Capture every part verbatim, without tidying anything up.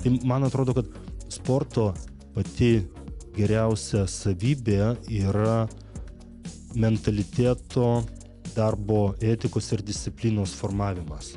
Tai man atrodo, kad sporto pati geriausia savybė yra mentaliteto, darbo etikos ir disciplinos formavimas.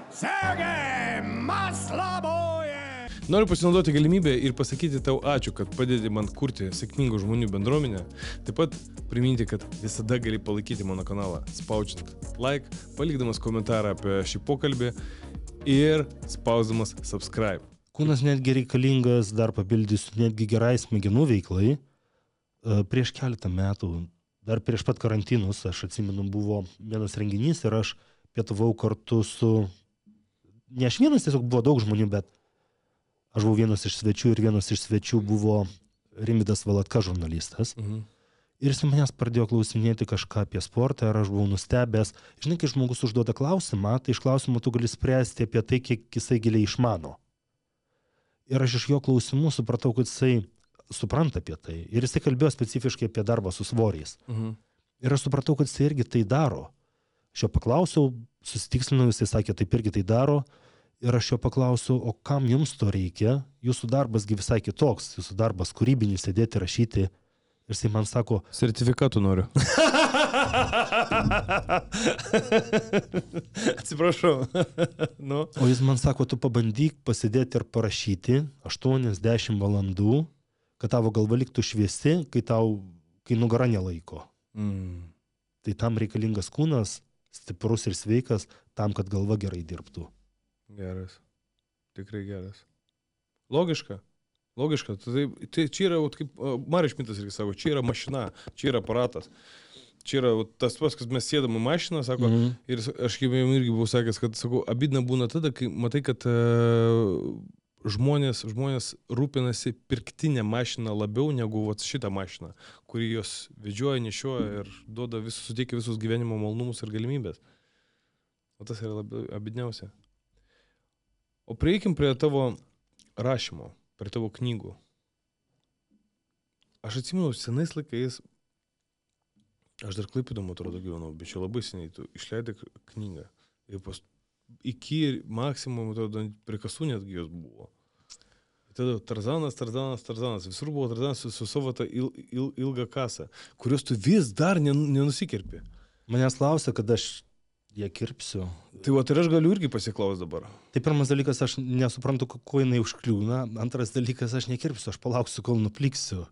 Noriu pasinaudoti galimybę ir pasakyti tau ačiū, kad padedi man kurti sėkmingų žmonių bendruomenę. Taip pat priminti, kad visada gali palaikyti mano kanalą, spaudžiant like, palikdamas komentarą apie šį pokalbį ir spausdamas subscribe. Kūnas netgi reikalingas, dar papildysiu, netgi gerai smegenų veiklai. Prieš keletą metų, dar prieš pat karantinus, aš atsimenu, buvo vienas renginys ir aš pietavau kartu su, ne aš vienas, tiesiog buvo daug žmonių, bet aš buvau vienas iš svečių ir vienas iš svečių buvo Rimvydas Valatka, žurnalistas. Mhm. Ir jis manęs pradėjo klausinėti kažką apie sportą ir aš buvau nustebęs. Žinai, kai žmogus užduoda klausimą, tai iš klausimų tu gali spręsti apie tai, kiek jisai giliai išmano. Ir aš iš jo klausimų supratau, kad jisai supranta apie tai. Ir jisai kalbėjo specifiškai apie darbą su svoriais. Mhm. Ir aš supratau, kad jisai irgi tai daro. Aš jo paklausiau, susitikslinau, jisai sakė, taip irgi tai daro. Ir aš jo paklausiau, o kam jums to reikia? Jūsų darbasgi visai kitoks. Jūsų darbas kūrybinis, sėdėti, rašyti. Ir jisai man sako... Sertifikatų noriu. Atsiprašau. Nu. O jis man sako, tu pabandyk pasidėti ir parašyti aštuoniasdešimt valandų, kad tavo galva liktų šviesi, kai tau, kai nugara nelaiko. Mm. Tai tam reikalingas kūnas, stiprus ir sveikas, tam, kad galva gerai dirbtų. Geras. Tikrai geras. Logiška. Logiška. Tai, tai čia yra, kaip Marius Šmitas irgi sako, čia yra mašina, čia yra aparatas. Čia yra tas pas, kad mes sėdam į mašiną, sako, mm-hmm. ir aš kaip jam irgi buvau sakęs, kad, sako, abidna būna tada, kai matai, kad uh, žmonės, žmonės rūpinasi pirktinę mašiną labiau negu vat, šitą mašiną, kuri jos vedžioja, nešioja ir duoda visus, suteikia visus gyvenimo malonumus ir galimybės. O tas yra labiau abidniausia. O prieikim prie tavo rašymo, prie tavo knygų. Aš atsimenu, senais laikais, aš dar Klaipėdoje, atrodo, gyvenau, bet čia labai seniai, tu išleidai knygą. Ir pas, iki maksimum, atrodo, prie kasų netgi jos buvo. Ir tada Tarzanas, Tarzanas, Tarzanas. Visur buvo Tarzanas su, su savo tą il, il, ilgą kasą, kurios tu vis dar nenusikirpi. Manęs klausia, kad aš ją kirpsiu. Tai va, tai aš galiu irgi pasiklaus dabar. Tai pirmas dalykas, aš nesuprantu, ko jinai užkliūna. Antras dalykas, aš nekirpsiu, aš palauksiu, kol nupliksiu.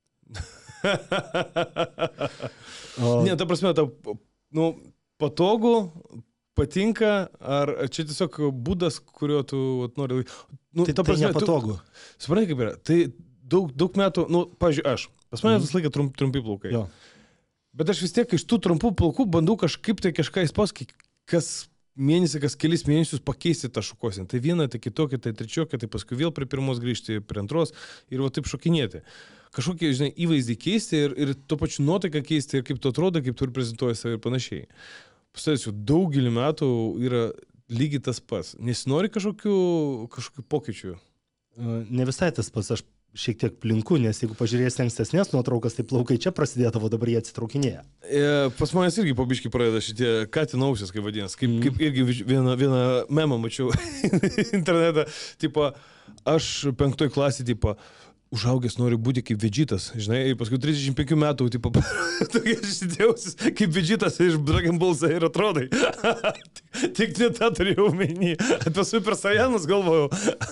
o... Ne, ta prasme, ta, nu, patogu, patinka, ar čia tiesiog būdas, kurio tu vat, nori... Nu, tai, ta prasme, tai nepatogu. Suprantai, kaip yra? Tai daug, daug metų, nu, pavyzdžiui, aš. Pas mane mm. vis laiką trump, trumpi plaukai. Jo. Bet aš vis tiek iš tų trumpų plaukų bandau kažkaip tai kažką įspausti, kas mėnesį, kas kelis mėnesius pakeisti tą šukosinę. Tai vieną, tai kitokią, tai trečiokią, tai paskui vėl prie pirmos grįžti, prie antros ir va taip šokinėti. Kažkokį, žinai, įvaizdį keisti ir, ir tuo pačiu nuotaiką keisti ir kaip tu atrodo, kaip tu ir prezentuoji save ir panašiai. Pasitęsiu, daugelį metų yra lygiai tas pats. Nesinori kažkokių, kažkokių pokyčių? Ne visai tas pats, aš šiek tiek plinku, nes jeigu pažiūrėsi ankstesnės nuotraukas, tai plaukai čia prasidėdavo, dabar jie atsitraukinėja. E, pas manęs irgi po biškį pradeda šitie katinausias, kaip vadinasi, kaip, mm. kaip irgi vieną, vieną memą mačiau internetą, tipo, aš penktoj klasė, tipo, užaugęs noriu būti kaip Vegetas, žinai, ir paskui trisdešimt penkių metų, tipo, tokie šitėusis, kaip Vegetas iš Dragon Ball Z ir atrodai. Tik ne tą turėjau omeny, apie Super Saiyanus galvojau.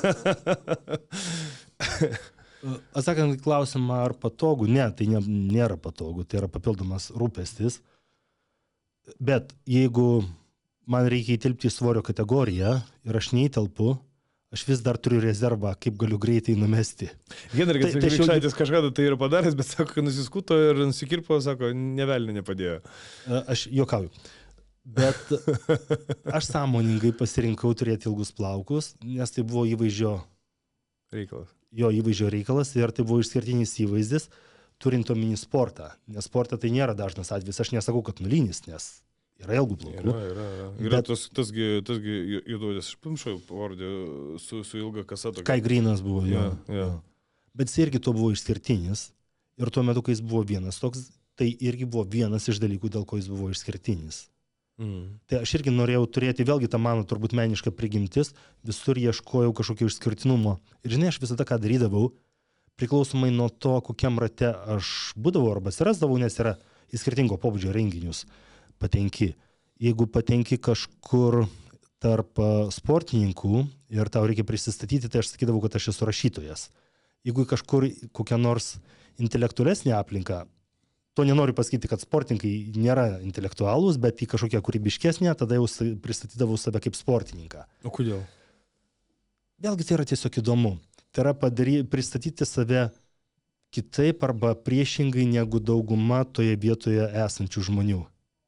Atsakant į klausimą, ar patogu, ne, tai ne, nėra patogu, tai yra papildomas rūpestis. Bet jeigu man reikia įtilpti į svorio kategoriją ir aš neįtelpu, aš vis dar turiu rezervą, kaip galiu greitai numesti. Henrikas tai, Vikšaitis tai kažkada tai yra padaręs, bet sako, kad nusiskuto ir nusikirpo, sako, nevelnė nepadėjo. Aš juokauju. Bet aš sąmoningai pasirinkau turėti ilgus plaukus, nes tai buvo įvaizdžio reikalas. Jo įvaizdžio reikalas ir tai buvo išskirtinis įvaizdis, turint omeny sportą. Nes sportą tai nėra dažnas atvejis. Aš nesakau, kad nulinis, nes yra ilgų plaukų. Yra, yra, yra. Yra bet, tas, tasgi, tasgi juoduodės, aš pamiršau pavardį su, su ilga kasa. Kai Grinas buvo, jo. Ja, ja. Bet jis irgi to buvo išskirtinis. Ir tuo metu, kai jis buvo vienas toks, tai irgi buvo vienas iš dalykų, dėl ko jis buvo išskirtinis. Mm. Tai aš irgi norėjau turėti, vėlgi tą mano turbūt menišką prigimtis, visur ieškojau kažkokio išskirtinumo. Ir žinai, aš visada ką darydavau, priklausomai nuo to, kokiam rate aš būdavau arba atsirasdavau, nes yra į skirtingo pobūdžio renginius patenki. Jeigu patenki kažkur tarp sportininkų ir tau reikia prisistatyti, tai aš sakydavau, kad aš esu rašytojas. Jeigu kažkur kokią nors intelektualesnę aplinką, to nenoriu pasakyti, kad sportininkai nėra intelektualūs, bet į kažkokią kūrybiškesnę, tada jau pristatydavau save kaip sportininką. O kodėl? Vėlgi tai yra tiesiog įdomu. Tai yra padary, pristatyti save kitaip arba priešingai negu dauguma toje vietoje esančių žmonių.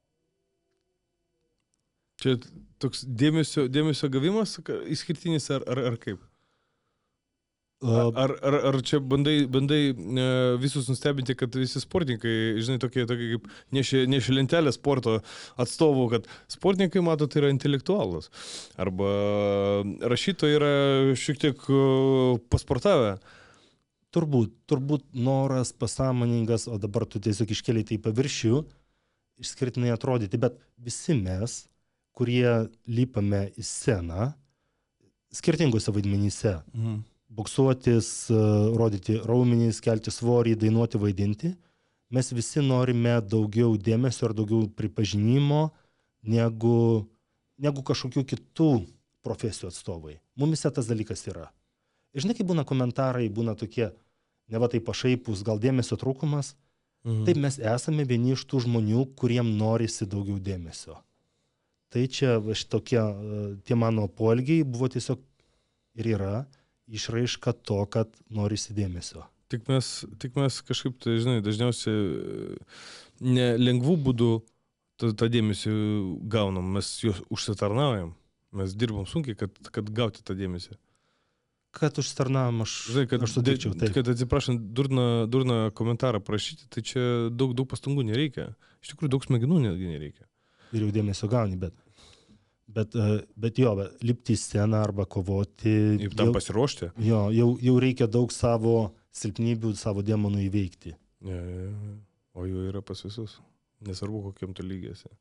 Čia toks dėmesio, dėmesio gavimas išskirtinis ar, ar, ar kaip? Ar, ar, ar čia bandai, bandai visus nustebinti, kad visi sportininkai, žinai, tokie, tokie kaip nešė, nešė lentelę sporto atstovų, kad sportininkai, mato, tai yra intelektualus. Arba rašytojai yra šiek tiek pasportavę. Turbūt, turbūt noras pasąmoningas, o dabar tu tiesiog iškeliai tai paviršių, išskirtinai atrodyti, bet visi mes, kurie lipame į sceną, skirtingose vaidmenyse, mhm. boksuotis, rodyti raumenys, kelti svorį, dainuoti, vaidinti, mes visi norime daugiau dėmesio ar daugiau pripažinimo negu, negu kažkokių kitų profesijų atstovai. Mumise tas dalykas yra. Ir žinai, kai būna komentarai, būna tokie, ne va tai pašaipus, gal dėmesio trūkumas, mhm. taip mes esame vieni iš tų žmonių, kuriem norisi daugiau dėmesio. Tai čia šitokie, tie mano poelgiai buvo tiesiog ir yra išraiška to, kad norisi dėmesio. Tik mes, tik mes kažkaip, tai, žinai, dažniausiai ne lengvų būdų tą, tą dėmesį gaunam, mes juos užsitarnaujam, mes dirbam sunkiai, kad, kad gauti tą dėmesį. Kad užsitarnavom, aš, žinai, kad, aš sutikčiau. Taip. Kad atsiprašant, durną, durną komentarą prašyti, tai čia daug, daug pastangų nereikia. Iš tikrųjų, daug smegenų netgi nereikia. Ir jau dėmesio gauni, bet, bet, bet jo, lipti į sceną arba kovoti. Ir tam jau, pasiruošti. Jo, jau, jau reikia daug savo silpnybių, savo demonų įveikti. Ja, ja, ja. O jų yra pas visus. Nesvarbu, kokiam tu lygiasi.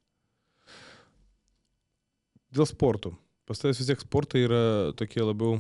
Dėl sportų. Pas tavęs vis tiek sportai yra tokie labiau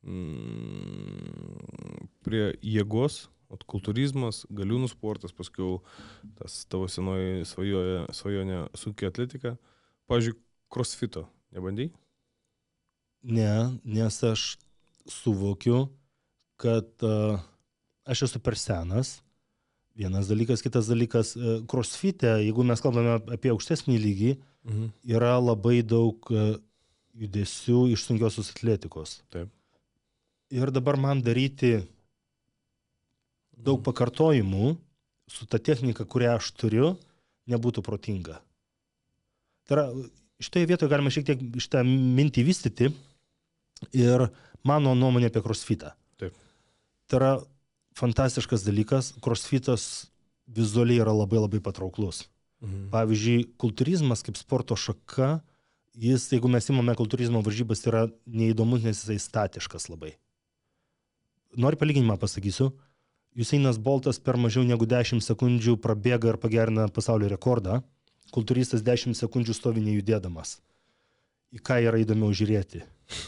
mm, prie jėgos, kultūrizmas, galiūnų sportas, paskui tas tavo senoji svajoja, svajonė sunki atletika. Pavyzdžiui, crossfito nebandai? Ne, nes aš suvokiu, kad uh, aš esu per senas. Vienas dalykas, kitas dalykas, uh, crossfite, jeigu mes kalbame apie aukštesnį lygį, mhm. yra labai daug uh, judesių iš sunkiosios atletikos. Taip. Ir dabar man daryti daug pakartojimų su ta technika, kurią aš turiu, nebūtų protinga. Tai yra, šitoje vietoje galima šiek tiek šitą mintį vystyti ir mano nuomonė apie crossfitą. Taip. Tai yra fantastiškas dalykas, crossfitas vizualiai yra labai labai patrauklus. Mhm. Pavyzdžiui, kultūrizmas kaip sporto šaka, jis, jeigu mes imame kultūrizmo varžybas, yra neįdomus, nes jisai statiškas labai. Noriu palyginimą pasakysiu. Jusainas Boltas per mažiau negu dešimt sekundžių prabėga ir pagerina pasaulio rekordą. Kultūristas dešimt sekundžių stovi nejudėdamas. Į ką yra įdomiau žiūrėti?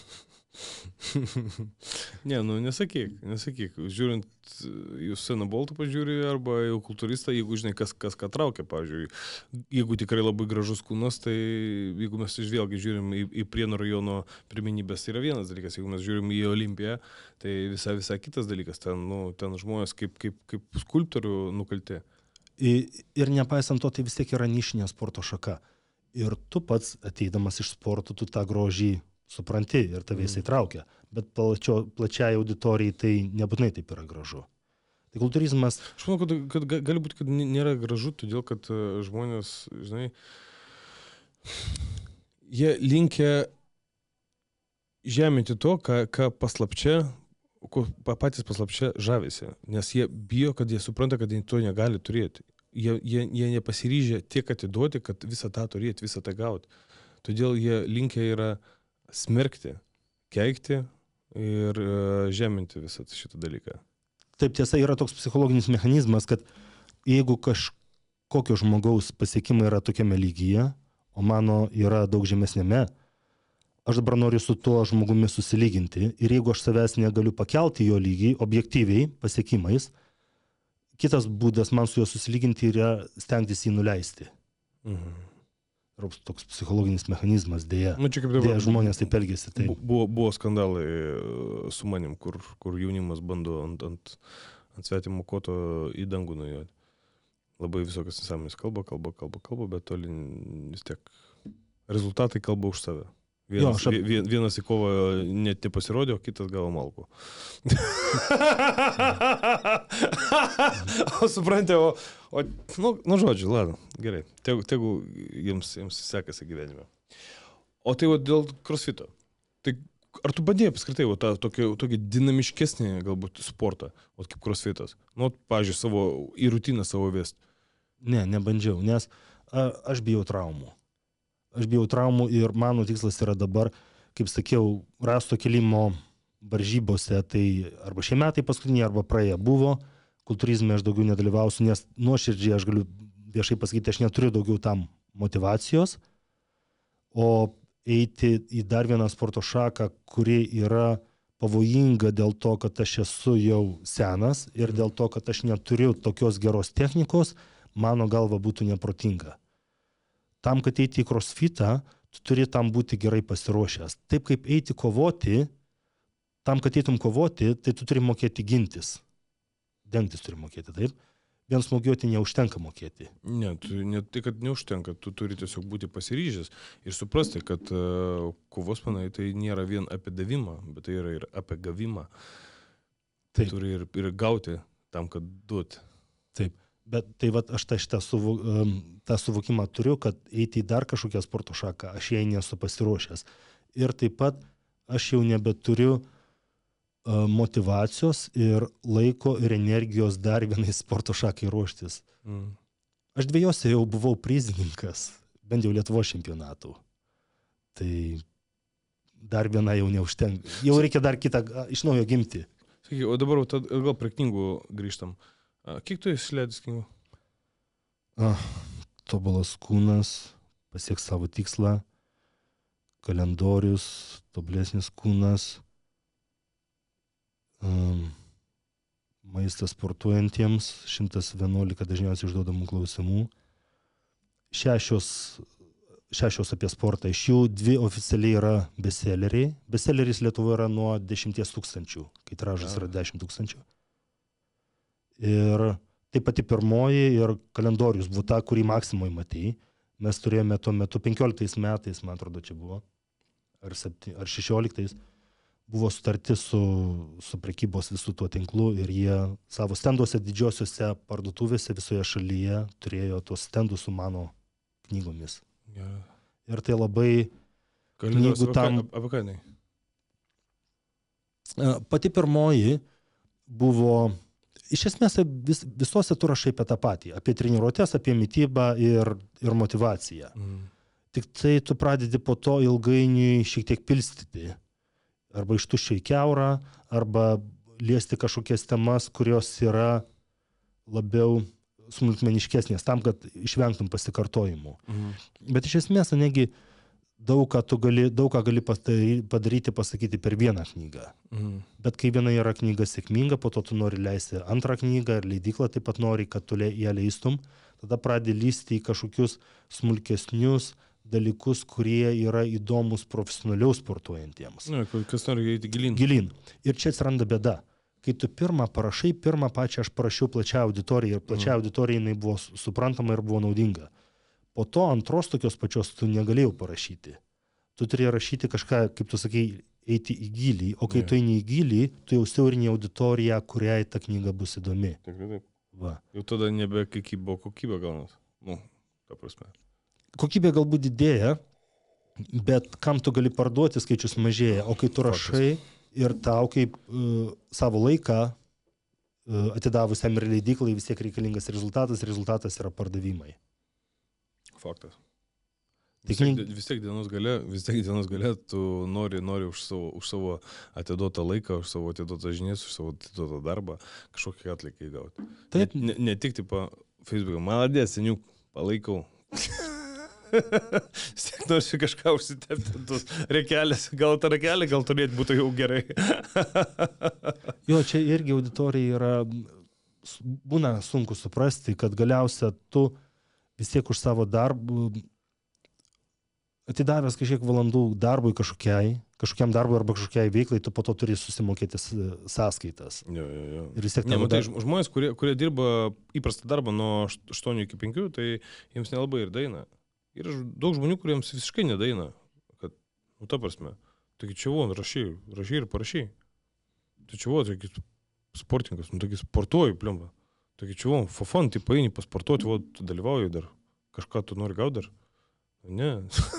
Ne, nu nesakyk, nesakyk. Žiūrint, Jusainą Boltą pažiūrį arba jau kultūristą, jeigu žinai, kas, kas ką traukia, pavyzdžiui. Jeigu tikrai labai gražus kūnas, tai jeigu mes vėlgi žiūrim į, į Prienų rajono pirmenybės, tai yra vienas dalykas. Jeigu mes žiūrim į Olimpiją, tai visai, visai kitas dalykas. Ten, nu, ten žmonės kaip, kaip, kaip skulptorių nukalti. Ir nepaisant to, tai vis tiek yra nišinė sporto šaka. Ir tu pats, ateidamas iš sporto, tu tą grožį supranti ir tave jisai traukia. Bet plačio, plačiai auditorijai tai nebūtinai taip yra gražu. Tai kultūrizmas... Aš manau, kad, kad gali būti, kad nėra gražu, todėl kad žmonės, žinai, jie linkia žeminti to, ką, ką paslapčia, ko patys paslapčia žavisi. Nes jie bijo, kad jie supranta, kad jie to negali turėti. Jie, jie, jie nepasiryžę tiek atiduoti, kad visą tą turėti, visą tą gauti. Todėl jie linkia yra smerkti, keikti ir uh, žeminti visą šitą dalyką. Taip, tiesa, yra toks psichologinis mechanizmas, kad jeigu kažkokio žmogaus pasiekimai yra tokiame lygyje, o mano yra daug žemesnėme, aš dabar noriu su tuo žmogumi susilyginti ir jeigu aš savęs negaliu pakelti jo lygį objektyviai pasiekimais, kitas būdas man su juo susilyginti yra stengtis jį nuleisti. Mhm. Toks psichologinis mechanizmas, dėja. Nu, čia kaip dabar, dėja žmonės taip elgėsi. Taip. Buvo, buvo skandalai su manim, kur, kur jaunimas bando ant, ant, ant svetimo koto į dangų nujuoti. Labai visokios nesąmonės kalba, kalba, kalba, kalba, bet toli vis tiek rezultatai kalba už save. Vienas, jo, ap... vienas į kovą net nepasirodė, o kitas gavo malkų. O suprantate, o, o nu, nu žodžiu, ladau, gerai, tegu, tegu jums, jums sekasi gyvenime. O tai va dėl crossfito. Tai ar tu bandėjai apskritai va, tą tokį, tokį dinamiškesnį galbūt sportą, va, kaip crossfitas? Nu, pavyzdžiui, savo, į rutiną savo vest. Ne, nebandžiau, nes a, aš bijau traumų. Aš bijau traumų ir mano tikslas yra dabar, kaip sakiau, rasto kelimo varžybose, tai arba šie metai paskutiniai, arba praėję buvo, kultūrizme aš daugiau nedalyvausiu, nes nuoširdžiai aš galiu viešai pasakyti, aš neturiu daugiau tam motivacijos, o eiti į dar vieną sporto šaką, kuri yra pavojinga dėl to, kad aš esu jau senas ir dėl to, kad aš neturiu tokios geros technikos, mano galva būtų neprotinga. Tam, kad eiti į crossfitą, tu turi tam būti gerai pasiruošęs. Taip kaip eiti kovoti, tam, kad eitum kovoti, tai tu turi mokėti gintis. Dengtis turi mokėti, taip? Vien smūgiuoti neužtenka mokėti. Ne, tu, ne tai, kad neužtenka, tu turi tiesiog būti pasiryžęs ir suprasti, kad uh, kovos menai tai nėra vien apie davimą, bet tai yra ir apie gavimą. Taip. Turi ir, ir gauti tam, kad duoti. Taip. Bet tai vat, aš tą, šitą suvo, tą suvokimą turiu, kad eiti į dar kažkokią sporto šaką, aš jai nesu pasiruošęs. Ir taip pat aš jau nebeturiu uh, motivacijos ir laiko ir energijos dar vienai sporto šakai ruoštis. Mm. Aš dviejose jau buvau prizininkas, bent jau Lietuvos čempionatų. Tai dar viena jau neužtenka. Jau reikia dar kitą iš naujo gimti. Sakyk, o dabar tad, gal prie knygų grįžtam. A, kiek tu esi leidęs knygų? Ah, tobulas kūnas, pasiek savo tikslą, kalendorius, tobulesnis kūnas, um, maistas sportuojantiems, šimtas vienuolika dažniausiai užduodamų klausimų, šešios, šešios apie sportą, iš jų dvi oficialiai yra bestselleriai. Bestselleris Lietuvoje yra nuo dešimties tūkstančių, kai tiražas yra dešimt tūkstančių. Ir tai pati pirmoji ir kalendorius buvo ta, kurį Maksimoj matei. Mes turėjome tuo metu penkioliktais metais, man atrodo, čia buvo, ar, septy, ar šešioliktais, buvo sutarti su, su prekybos visų tuo tinklu ir jie savo stenduose didžiosiuose parduotuvėse visoje šalyje turėjo tuos stendus su mano knygomis. Ja. Ir tai labai knygų tam... Apie ką jinai? Pati pirmoji buvo... Iš esmės vis, visose tu rašai apie tą patį, apie treniruotes, apie mitybą ir, ir motivaciją. Mm. Tik tai tu pradedi po to ilgainiui šiek tiek pilstyti. Arba iš tuščio į kiaurą, arba liesti kažkokias temas, kurios yra labiau smulkmeniškesnės, tam, kad išvengtum pasikartojimų. Mm. Bet iš esmės, negi daug ką tu gali, daug ką gali padaryti, pasakyti per vieną knygą. Mhm. Bet kai viena yra knyga sėkminga, po to tu nori leisti antrą knygą ir leidykla taip pat nori, kad tu ją leistum, tada pradedi lysti į kažkokius smulkesnius dalykus, kurie yra įdomus profesionaliau sportuojantiems. Ne, kas nori eiti gilin. Gilin. Ir čia atsiranda bėda. Kai tu pirmą parašai, pirmą pačią aš parašiau plačią auditoriją ir plačią mhm. auditoriją jinai buvo suprantama ir buvo naudinga. Po to antros tokios pačios tu negalėjau parašyti. Tu turėjai rašyti kažką, kaip tu sakai, eiti į gilį, o kai yeah. tu eini į gilį, tu jau siaurini auditoriją, kuriai ta knyga bus įdomi. Taip, taip. Va. Jau tada nebe kokybė, kokybė gaunas. Nu, ta prasme. Kokybė galbūt didėja, bet kam tu gali parduoti, skaičius mažėja. O kai tu rašai ir tau kaip uh, savo laiką uh, atidavusiam ir leidyklai vis tiek reikalingas rezultatas, rezultatas yra pardavimai. Faktas. Vis tiek, vis tiek dienos gale, vis tiek dienos gale tu nori, nori už savo, už savo atiduotą laiką, už savo atiduotą žinias, už savo atiduotą darbą kažkokį atlikai gauti. Taip. Ne, ne tik tipo Facebook'ą, maladės, seniuk, palaikau. Vis tiek nori kažką užsitepti tos rekelės. Gal ta rekelė, gal turėti būtų jau gerai. Jo, čia irgi auditorijai yra, būna sunku suprasti, kad galiausia tu vis tiek už savo darbų, atidavęs kažkiek valandų darbui kažkokiai, kažkokiam darbui arba kažkokiai veiklai, tu po to turi susimokėti sąskaitas. Jo, jo, jo. Ir vis tiek ne, matai, dar... žmonės, kurie, kurie dirba įprastą darbą nuo aštuonių iki penkių, tai jiems nelabai ir daina. Ir daug žmonių, kuriems visiškai nedaina. Kad, nu, ta prasme, taigi čia von, rašy, rašy ir parašy. Tai čia von, taigi sportininkas, nu, taigi sportuoju, plemba. Taigi čia von, fofan, tai paini pasportuoti, von, tu dalyvauji dar, kažką tu nori gauti dar. Ne.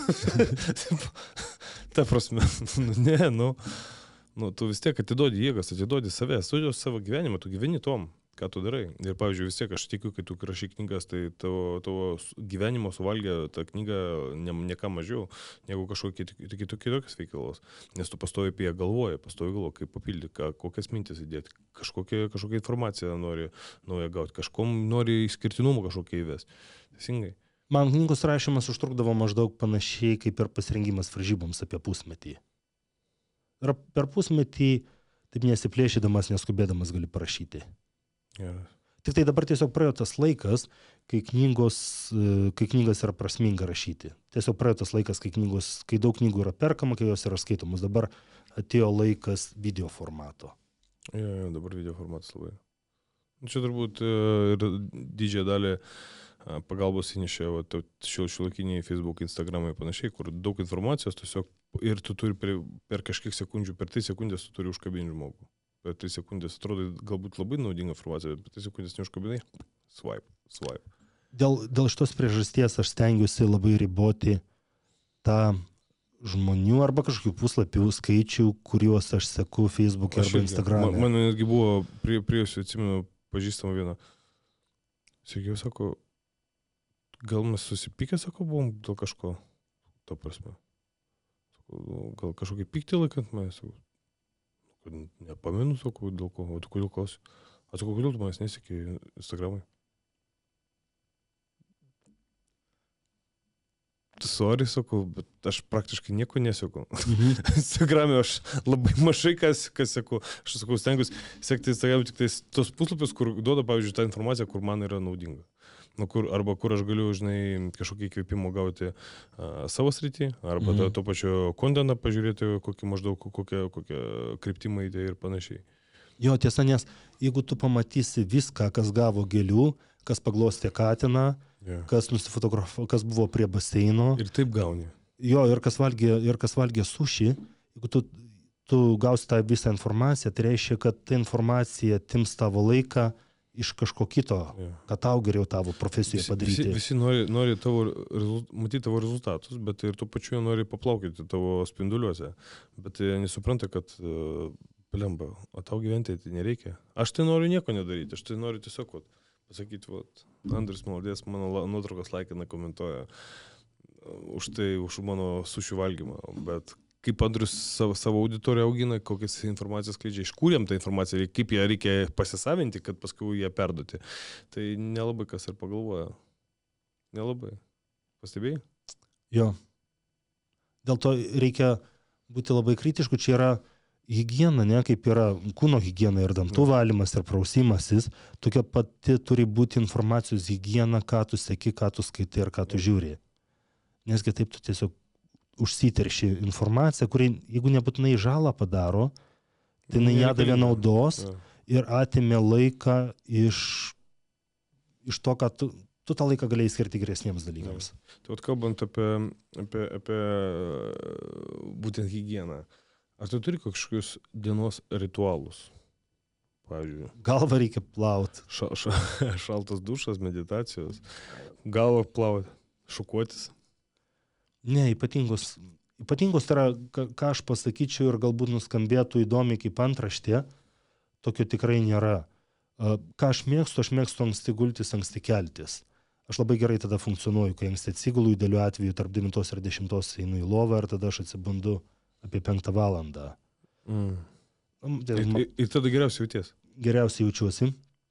Ta prasme, nu, ne, nu, nu, tu vis tiek atiduodi jėgas, atiduodi save, studijos savo gyvenimą, tu gyveni tom, ką tu darai. Ir, pavyzdžiui, vis tiek aš tikiu, kai tu rašai knygas, tai tavo, tavo gyvenimo suvalgia ta knyga ne, ne ką mažiau, negu kažkokie kitokios veikalos. Nes tu pastovi apie ją galvoji, pastovi galvoji, kaip papildyti, ką, kokias mintis įdėti, kažkokią, kažkokią informaciją nori naują gauti, kažkom nori išskirtinumą kažkokią įvesti. Teisingai. Man knygos rašymas užtrukdavo maždaug panašiai kaip ir pasirengimas varžyboms apie pusmetį. Ir per pusmetį, taip nesiplėšydamas, neskubėdamas gali parašyti. Geras. Tik tai dabar tiesiog praėjo tas laikas, kai, knygos, kai knygas yra prasminga rašyti. Tiesiog praėjo tas laikas, kai, knygos, kai daug knygų yra perkama, kai jos yra skaitomos. Dabar atėjo laikas video formato. Jo, jo, dabar video formatas labai. Čia turbūt ir didžiąją dalį pagalbos įnešė šiuolaikiniai Facebook, Instagramai ir panašiai, kur daug informacijos tiesiog ir tu turi per, per kažkiek sekundžių, per tris sekundės tu turi užkabinti žmogų. Per tris sekundės atrodo galbūt labai naudinga informacija, bet per tris sekundės neužkabinai, swipe, swipe. Dėl, dėl šitos priežasties aš stengiuosi labai riboti tą žmonių arba kažkokių puslapių skaičių, kuriuos aš seku Facebook'e arba Instagram'e. Man, man netgi buvo, prie, prie jūsų atsimenu, pažįstama viena. Sakiau, sako, gal mes susipykę, sako, buvom dėl kažko, to prasme. Sako, gal kažkokį pyktį laikant manęs, sako, nepamenu, sako, dėl ko, o tu kodėl klausi? Atsako, kodėl tu manęs nesekė Instagramai? Sorry, sakau, bet aš praktiškai nieko neseku. Mhm. Instagram'e aš labai mažai kas, kas seku. Aš sakau, stengiuosi sekti Instagram'e tik tais tos puslapius, kur duoda, pavyzdžiui, tą informaciją, kur man yra naudinga. Nu, kur, arba kur aš galiu, žinai, kažkokį įkvėpimą gauti a, savo srity, arba mhm. to, to pačio kontentą pažiūrėti, kokį maždaug, kokią, kokią kryptimą įdė ir panašiai. Jo, tiesa, nes jeigu tu pamatysi viską, kas gavo gėlių, kas paglostė katiną, yeah. kas nusifotografavo, kas buvo prie baseino. Ir taip gauni. Jo, ir kas valgė, ir kas valgė suši, jeigu tu, tu gausi tą visą informaciją, tai reiškia, kad ta informacija tims tavo laiką iš kažko kito, yeah. kad tau geriau tavo profesijoje padaryti. Visi, visi nori, nori tavo, matyti tavo rezultatus, bet ir tuo pačiu nori paplaukyti tavo spinduliuose. Bet nesupranta, kad plemba, o tau gyventi tai nereikia. Aš tai noriu nieko nedaryti, aš tai noriu tiesiog vat, pasakyti, vat, Andrius Maladės mano nuotraukas laikina, komentuoja už tai, už mano sušių valgymą, bet kaip Andrius savo, savo auditoriją augina, kokias informacijas skleidžia, iš kur jam tą informaciją, kaip ją reikia pasisavinti, kad paskui ją perduoti. Tai nelabai kas ir pagalvoja. Nelabai. Pastebėjai? Jo. Dėl to reikia būti labai kritišku. Čia yra higiena, ne, kaip yra kūno higiena ir dantų valymas ir prausimasis. Tokia pati turi būti informacijos higiena, ką tu seki, ką tu skaitai ir ką tu žiūri. Nesgi taip tu tiesiog užsiterši informaciją, kuri, jeigu nebūtinai žalą padaro, tai jinai nedavė naudos ir atimė laiką iš, iš to, kad tu, tu tą laiką galėjai skirti geresniems dalykams. Ja. Tai vat kalbant apie, apie, apie būtent higieną, ar tu turi kažkokius dienos ritualus? Pavyzdžiui. Galvą reikia plauti. Ša, ša, šaltas dušas, meditacijos, galvą plauti, šukuotis. Ne, ypatingos, ypatingos tai yra, ką aš pasakyčiau ir galbūt nuskambėtų įdomiai kaip antraštė, tokio tikrai nėra. Ką aš mėgstu, aš mėgstu anksti gultis, anksti keltis. Aš labai gerai tada funkcionuoju, kai anksti atsigulu, idealiu atveju tarp devintos ir dešimtos einu į lovą ir tada aš atsibundu apie penktą valandą. Mm. Ir, ir tada geriausiai jauties? Geriausiai jaučiuosi.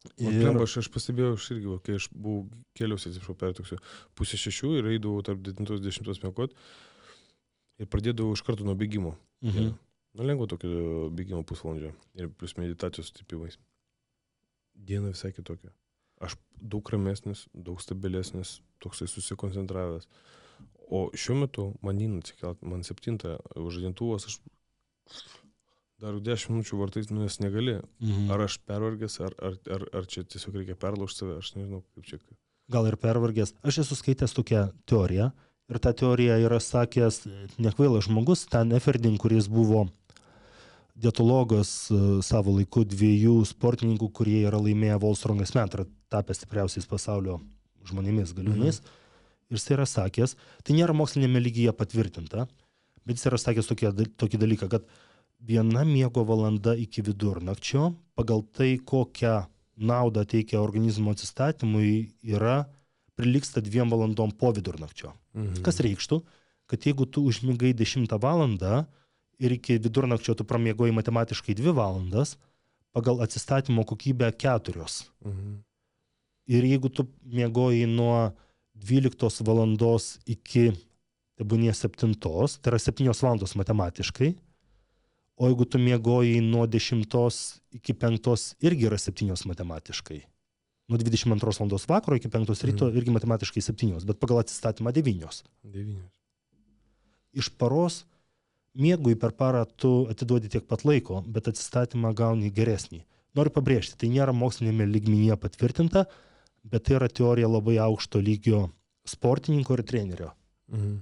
Ir... Plemba, aš, aš pastebėjau, aš irgi, kai aš buvau keliausi, atsiprašau, pertoksiu, pusė šešių ir eidavau tarp devintos dešimtos mėgot ir pradėdavau iš karto nuo bėgimo. Mhm. Nu, lengvo tokio bėgimo pusvalandžio ir plus meditacijos stipimais. Diena visai kitokia. Aš daug ramesnis, daug stabilesnis, toksai susikoncentravęs. O šiuo metu man įna atsikelt, man septintą žadintuvas, aš dar dešimt minučių vartais, nu, nes negali. Mhm. Ar aš pervargęs, ar, ar, ar, ar čia tiesiog reikia perlaužti save, aš nežinau, kaip čia. Gal ir pervargęs. Aš esu skaitęs tokią teoriją ir ta teorija yra sakęs nekvailas žmogus, Stan Efferding, kuris buvo dietologas savo laiku dviejų sportininkų, kurie yra laimėję World Strongest Man, tai tapę stipriausiais pasaulio žmonėmis galiūnais. Mhm. Ir jis yra sakęs, tai nėra mokslinėme lygyje patvirtinta, bet jis yra sakęs tokie, tokį dalyką, kad viena miego valanda iki vidurnakčio pagal tai, kokią naudą teikia organizmo atsistatymui, yra prilygsta dviem valandom po vidurnakčio. Mhm. Kas reikštų, kad jeigu tu užmigai dešimtą valandą ir iki vidurnakčio tu pramiegoji matematiškai dvi valandas, pagal atsistatymo kokybę keturios. Mhm. Ir jeigu tu miegoji nuo dvyliktos valandos iki tebūnie septintos, tai yra septynios valandos matematiškai, o jeigu tu miegoji nuo dešimtos iki penktos, irgi yra septynios matematiškai. Nuo dvidešimt antros valandos vakaro iki penktos ryto Mhm. irgi matematiškai septynios, bet pagal atsistatymą devynios. Devynios. Iš paros miegui per parą tu atiduodi tiek pat laiko, bet atsistatymą gauni geresnį. Noriu pabrėžti, tai nėra mokslinėme lygmenyje patvirtinta, bet tai yra teorija labai aukšto lygio sportininko ir trenerio. Mhm.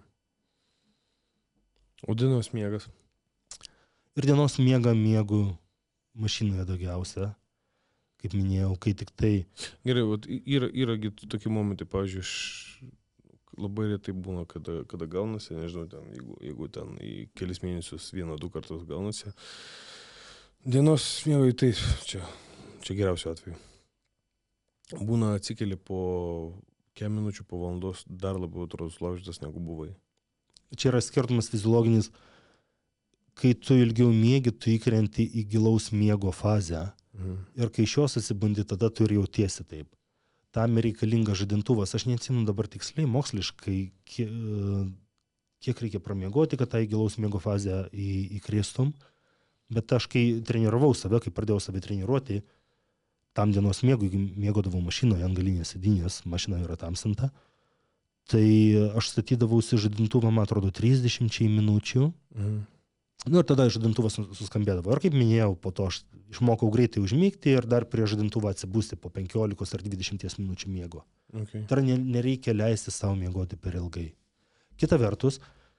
O dienos miegas? Ir dienos miegą miegu mašinoje daugiausia, kaip minėjau, kai tik tai... Gerai, vat, yra, yra tokie momentai, pavyzdžiui, aš labai retai būna, kada, kada gaunasi, nežinau, ten, jeigu, jeigu ten į kelis mėnesius vieną, du kartus gaunasi. Dienos miegai, tai čia, čia geriausiu atveju. Būna atsikeli po kem minučių, po valandos, dar labiau atrodo sulaužytas, negu buvai. Čia yra skirtumas fiziologinis. Kai tu ilgiau miegi, tu įkrenti į gilaus miego fazę. Mhm. Ir kai iš jos atsibundi, tada tu ir jautiesi taip. Tam reikalingas žadintuvas. Aš neatsimenu dabar tiksliai, moksliškai, kiek, kiek reikia pramiegoti, kad tą į gilaus miego fazę į, įkristum. Bet aš kai treniravau save, kai pradėjau save treniruoti, tam dienos miegui, miegodavau mašinoje ant galinės sėdynės, mašina yra tamsinta, tai aš statydavausi žadintuvą, man atrodo, trisdešimčiai minučių. Mhm. Nu ir tada žadintuvas suskambėdavo. Ir kaip minėjau, po to aš išmokau greitai užmigti ir dar prie žadintuvą atsibusti po penkiolikos ar dvidešimties minučių miego. Okay. Tai nereikia leisti savo miegoti per ilgai. Kita vertus,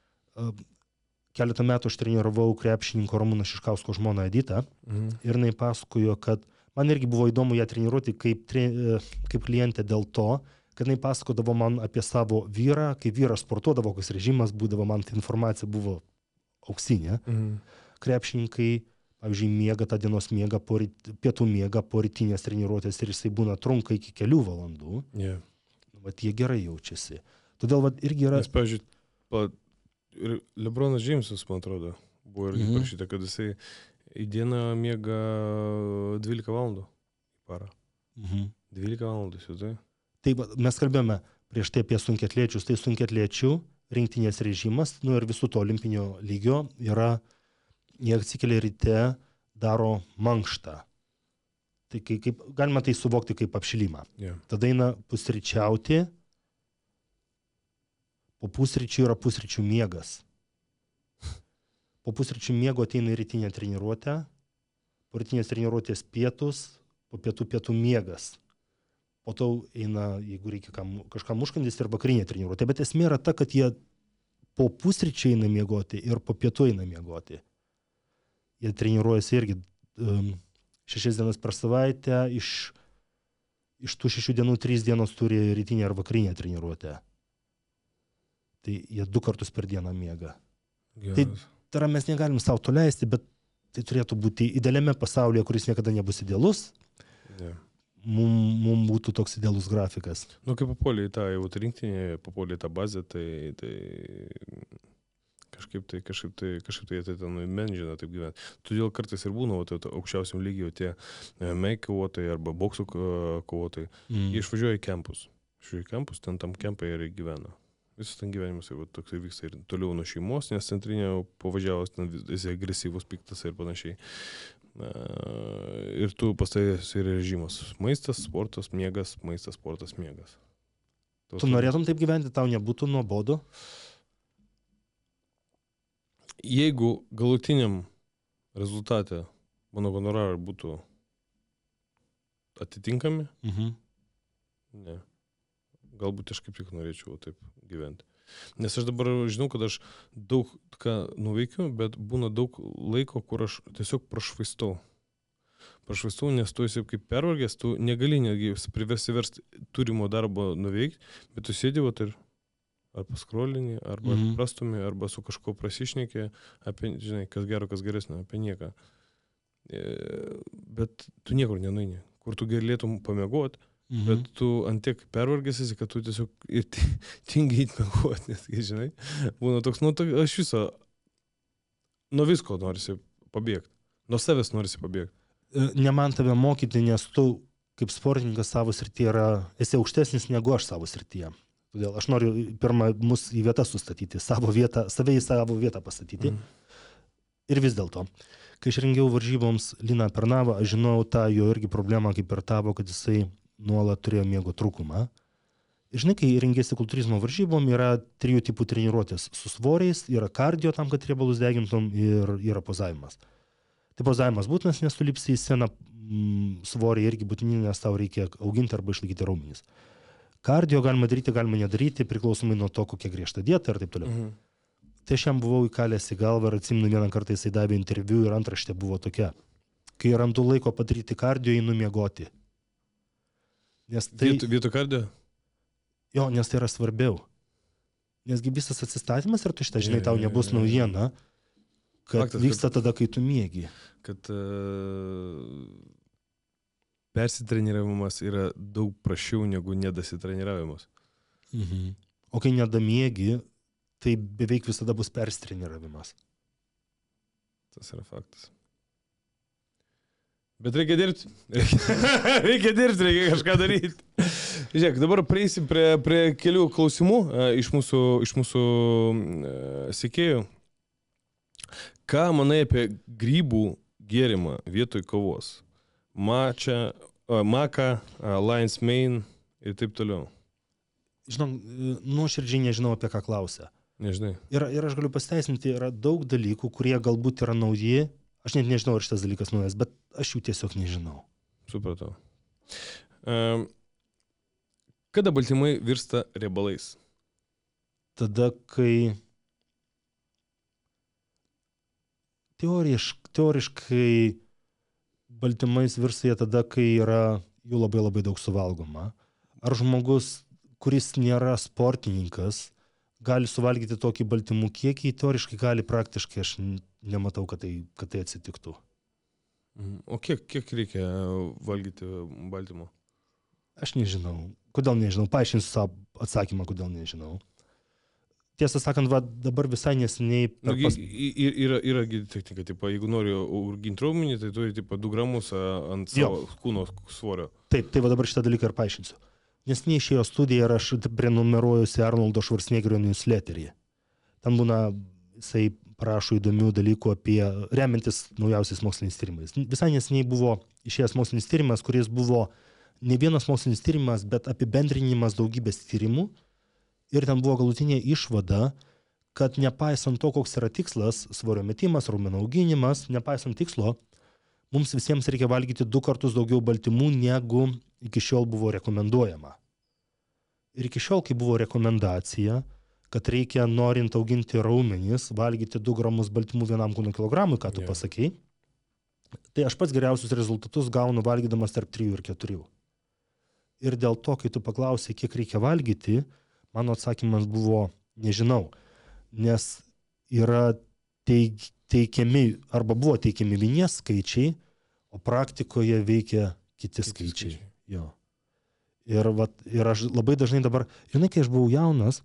keletą metų aš treniravau krepšininko Ramūno Šiškausko žmoną Editą mhm. ir jinai pasakojo, kad man irgi buvo įdomu ją treniruoti kaip, tre, kaip klientė dėl to, kad jinai pasakodavo man apie savo vyrą, kai vyras sportuodavo, koks režimas būdavo, man ta informacija buvo auksinė. Mhm. Krepšininkai, pavyzdžiui, miega tą dienos miegą, po ryt, pietų miegą, po rytinės treniruotės ir jisai būna trunka iki kelių valandų. Yeah. Vat jie gerai jaučiasi. Todėl vat irgi yra... Nes, pavyzdžiui, pa, ir Lebronas Džeimsas, man atrodo, buvo irgi Mhm. parašyta, kad jisai į dieną miega dvylika valandų į parą. Mhm. dvylika valandų, tai? Tai va, mes kalbėjome prieš tai apie sunkiatliečius, tai sunkiatliečių rinktinės režimas, nu ir visų to olimpinio lygio yra, jie atsikelia ryte, daro mankštą. Tai kai, kaip, galima tai suvokti kaip apšilimą. Yeah. Tada eina pusryčiauti, po pusryčių yra pusryčių miegas. Po pusryčių miego ateina į rytinę treniruotę, po rytinės treniruotės pietus, po pietų pietų miegas. Po to eina, jeigu reikia kam, kažkam užkandis ir vakarinė treniruotė. Bet esmė yra ta, kad jie po pusryčių eina miegoti ir po pietų eina miegoti. Jie treniruojasi irgi um, šešias dienas per savaitę, iš, iš tų šešių dienų trys dienos turi rytinę ar vakarinę treniruotę. Tai jie du kartus per dieną miega. Geras. Tai, tai yra, mes negalim savo to leisti, bet tai turėtų būti idealiame pasaulyje, kuris niekada nebus idealus. Yeah. Mums mum būtų toks idealus grafikas. Nu, kai papuolė į tą jau rinktinį, papuolė į tą bazę, tai, tai kažkaip tai, kažkaip tai, kažkaip tai, tai ten menžina taip gyventi. Todėl kartais ir būna, tai aukščiausiam lygiai tie meik kovotojai arba boksų kovotojai, mm. jie išvažiuoja į kempus. Išvažiuoja į kempus, ten tam kempai ir gyvena. Visas ten gyvenimas jau toksai vyksta ir toliau nuo šeimos, nes centrinė pavažiavus, ten vis agresyvus, piktas ir panašiai. Ir tu pastai esi režimas. Maistas, sportas, miegas, maistas, sportas, miegas. Tu norėtum taip gyventi, tau nebūtų nuobodu? Jeigu galutiniam rezultate mano honorarai būtų atitinkami, mhm. ne. Galbūt aš kaip tik norėčiau taip gyventi. Nes aš dabar žinau, kad aš daug ką nuveikiu, bet būna daug laiko, kur aš tiesiog prašvaistau. Prašvaistau, nes tu esi kaip pervargęs, tu negali netgi priversti versti turimo darbo nuveikti, bet tu sėdi vat ir arba skrolinį, arba mm-hmm. prastumi, arba su kažko prasišnekė apie, žinai, kas gero, kas geresnio, apie nieką. E, bet tu niekur nenueini, kur tu galėtum pamiegoti. Mhm. Bet tu antiek pervargėsi, kad tu tiesiog ir tingi įtmėguoti, nes, žinai, būna toks, nu, to, aš viso, nuo visko norisi pabėgti, nuo savęs norisi pabėgti. Ne man tave mokyti, nes tu kaip sportininkas savo srityje yra, esi aukštesnis negu aš savo srityje. Todėl aš noriu pirmą mus į vietą sustatyti, savo vietą, save į savo vietą pastatyti. Mhm. Ir vis dėlto, kai aš rengiau varžyboms Liną Pernavą, aš žinau tą jo irgi problemą kaip ir tavo, kad jisai nuolat turėjo miego trūkumą. Ir žinai, kai rengėsi kultūrizmo varžybom, yra trijų tipų treniruotės su svoriais, yra kardio tam, kad riebalus degintum ir yra pozavimas. Tai pozavimas būtinas, nes tu lipsi į sceną, mm, svoriai irgi būtini, nes tau reikia auginti arba išlaikyti raumenis. Kardio galima daryti, galima nedaryti, priklausomai nuo to, kokia griežta dieta ir taip toliau. Mhm. Tai aš jam buvau įkalęs į galvą ir atsimenu vieną kartą jisai davė interviu ir antraštė buvo tokia. Kai randu laiko padaryti kardio, einu miegoti. Nes tai, vietų, vietų kardio? Jo, nes tai yra svarbiau. Nesgi visas atsistatymas ir tu šitą, žinai, tau nebus naujiena, kad Faktas, vyksta kad, tada, kai tu miegi. Kad uh, persitreniravimas yra daug prašiau negu nedasitreniravimas. Mhm. O kai nedamiegi, tai beveik visada bus persitreniravimas. Tas yra faktas. Bet reikia dirbti. Reikia, reikia dirbti, reikia kažką daryti. Žiūrėk, dabar prieisim prie, prie kelių klausimų uh, iš mūsų, iš mūsų uh, sekėjų. Ką manai apie grybų gėrimą vietoj kavos? Mača, uh, maka, uh, Lion's Mane ir taip toliau. Žinau, nuoširdžiai nežinau, apie ką klausia. Nežinai. Ir, ir aš galiu pasiteisinti, yra daug dalykų, kurie galbūt yra nauji. Aš net nežinau, ar šitas dalykas naujas, bet aš jų tiesiog nežinau. Supratau. Um, kada baltymai virsta riebalais? Tada, kai teoriškai, teoriškai baltymais virsta jie tada, kai yra jų labai labai daug suvalgoma. Ar žmogus, kuris nėra sportininkas, gali suvalgyti tokį baltymų kiekį, teoriškai gali, praktiškai aš nematau, kad tai, kad tai atsitiktų. O kiek, kiek reikia valgyti baltymų? Aš nežinau. Kodėl nežinau? Paaiškinsiu savo atsakymą, kodėl nežinau. Tiesą sakant, va, dabar visai neseniai... Nu, pas... Yra, yra technika, tipo, jeigu nori auginti raumenį, tai turi tipo, du gramus ant savo jo. Kūno svorio. Taip, tai va dabar šitą dalyką ir paaiškinsiu. Nes neišėjo studija ir aš prenumeruojusi Arnoldo Schwarzeneggerio newsletterį. Ten būna, jisai parašo įdomių dalykų apie, remiantis naujausiais moksliniais tyrimais. Visai neseniai buvo išėjęs mokslinis tyrimas, kuris buvo ne vienas mokslinis tyrimas, bet apibendrinimas daugybės tyrimų. Ir ten buvo galutinė išvada, kad nepaisant to, koks yra tikslas, svorio metimas, raumenų auginimas, nepaisant tikslo, mums visiems reikia valgyti du kartus daugiau baltymų, negu iki šiol buvo rekomenduojama. Ir iki šiol, kai buvo rekomendacija, kad reikia, norint auginti raumenis, valgyti du gramus baltymų vienam kūno kilogramui, ką tu yeah. pasakei, tai aš pats geriausius rezultatus gaunu valgydamas tarp trijų ir keturių. Ir dėl to, kai tu paklausai, kiek reikia valgyti, mano atsakymas buvo, nežinau, nes yra teig, teikiami, arba buvo teikiami vieni skaičiai, o praktikoje veikia kiti, kiti skaičiai. skaičiai. Jo. Ir, vat, ir aš labai dažnai dabar, žinai, kai aš buvau jaunas,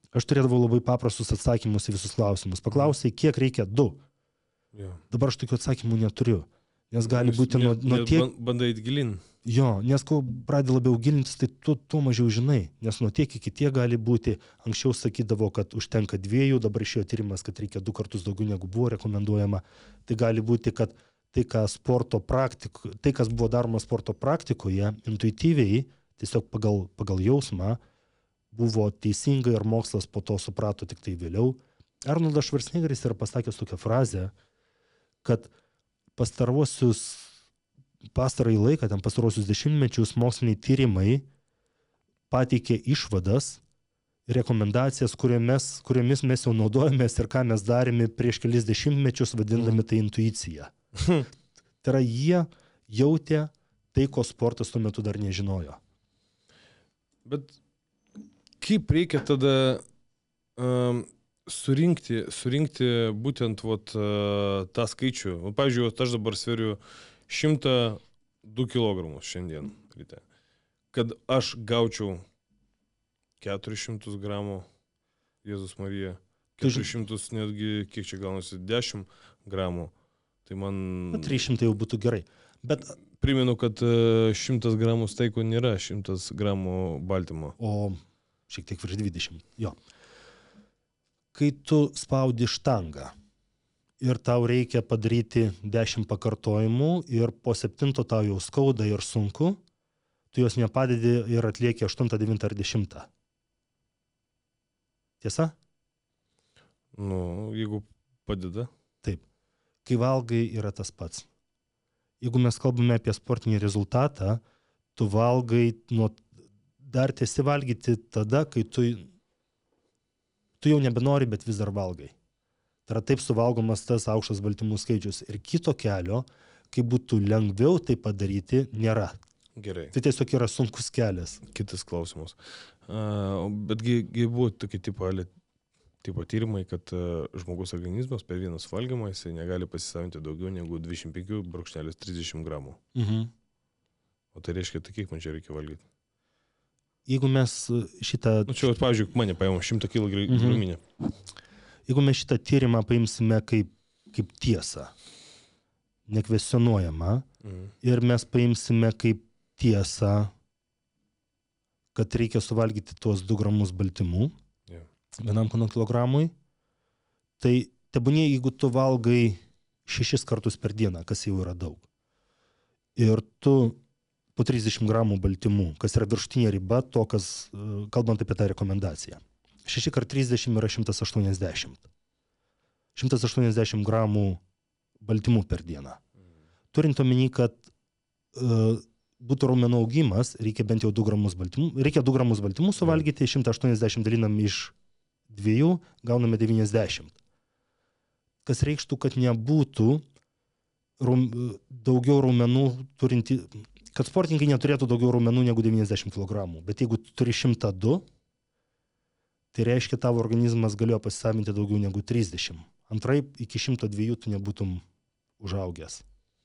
Aš turėdavau labai paprastus atsakymus į visus klausimus. Paklausai, kiek reikia? Du. Jo. Dabar aš tokių atsakymų neturiu. Nes gali Nes- būti nuo, nes- nuo nes tiek... ban- Bandai eit gilin. Jo, nes kuo pradedi labiau gilintis, tai tu tuo mažiau žinai. Nes nuo tiek iki tiek gali būti. Anksčiau sakydavo, kad užtenka dviejų, dabar išėjo tyrimas, kad reikia du kartus daugiau negu buvo rekomenduojama. Tai gali būti, kad tai, ką sporto praktik, tai kas buvo daroma sporto praktikoje, intuityviai, tiesiog pagal, pagal jausmą, buvo teisinga ir mokslas po to suprato tik tai vėliau. Arnoldas Švarcnegeris yra pasakęs tokią frazę, kad pastaruosius, pastarąjį laiką, ten pastaruosius dešimtmečius moksliniai tyrimai pateikė išvadas, rekomendacijas, kuriomis, kuriomis mes jau naudojamės ir ką mes darėme prieš kelis dešimtmečius, vadindami tai intuicija. Tai yra, jie jautė tai, ko sportas tuo metu dar nežinojo. Bet kaip reikia tada um, surinkti, surinkti būtent vat, uh, tą skaičių? O, pavyzdžiui, vat aš dabar sveriu šimtą du kilogramus šiandien ryte. Kad aš gaučiau keturis šimtus gramų, Jėzus Marija, keturis šimtus netgi, kiek čia gaunasi, dešimt gramų. Tai man... trys šimtai jau būtų gerai. Bet primenu, kad uh, šimtas gramų steiko nėra šimtas gramų baltymo. O šiek tiek virš dvidešimt. Jo. Kai tu spaudi štangą ir tau reikia padaryti dešimt pakartojimų ir po septinto tau jau skauda ir sunku, tu jos nepadedi ir atlieki aštuntą, devintą ar dešimtą. Tiesa? Nu, jeigu padeda. Taip. Kai valgai yra tas pats. Jeigu mes kalbame apie sportinį rezultatą, tu valgai nuo dar tiesi valgyti tada, kai tu, tu jau nebenori, bet vis dar valgai. Tai yra taip suvalgomas tas aukštas baltymų skaičius. Ir kito kelio, kai būtų lengviau tai padaryti, nėra. Gerai. Tai tiesiog yra sunkus kelias. Kitas klausimas. Uh, betgi buvo tokie tipo, tipo tyrimai, kad uh, žmogus organizmas per vieną suvalgymą jisai negali pasisavinti daugiau negu dvidešimt penki trisdešimt gramų. Mhm. O tai reiškia, tai kiek man čia reikia valgyti? Jeigu mes šitą... Nu, čia, pavyzdžiui, mane paėmė šimtą kilogramų gruminę. Jeigu mes šitą tyrimą paimsime kaip, kaip tiesą, nekvesionuojamą, mhm. ir mes paimsime kaip tiesą, kad reikia suvalgyti tuos du gramus baltymų, yeah. vienam kilogramui, tai tebūnie, jeigu tu valgai šešis kartus per dieną, kas jau yra daug, ir tu po trisdešimt gramų baltymų, kas yra viršutinė riba, to, kas, kalbant apie tą rekomendaciją. šeši kart trisdešimt yra šimtas aštuoniasdešimt. šimtas aštuoniasdešimt gramų baltymų per dieną. Turint omeny, kad uh, būtų raumenų augimas, reikia bent jau du gramus baltymų, reikia du gramus baltymų suvalgyti, šimtą aštuoniasdešimt dalinam iš dviejų, gauname devyniasdešimt. Kas reikštų, kad nebūtų raum, daugiau raumenų turinti, kad sportininkai neturėtų daugiau raumenų negu devyniasdešimt kilogramų. Bet jeigu tu turi šimtą du, tai reiškia, tavo organizmas galėjo pasisavinti daugiau negu trisdešimt. Antraip, iki šimto dviejų tu nebūtum užaugęs.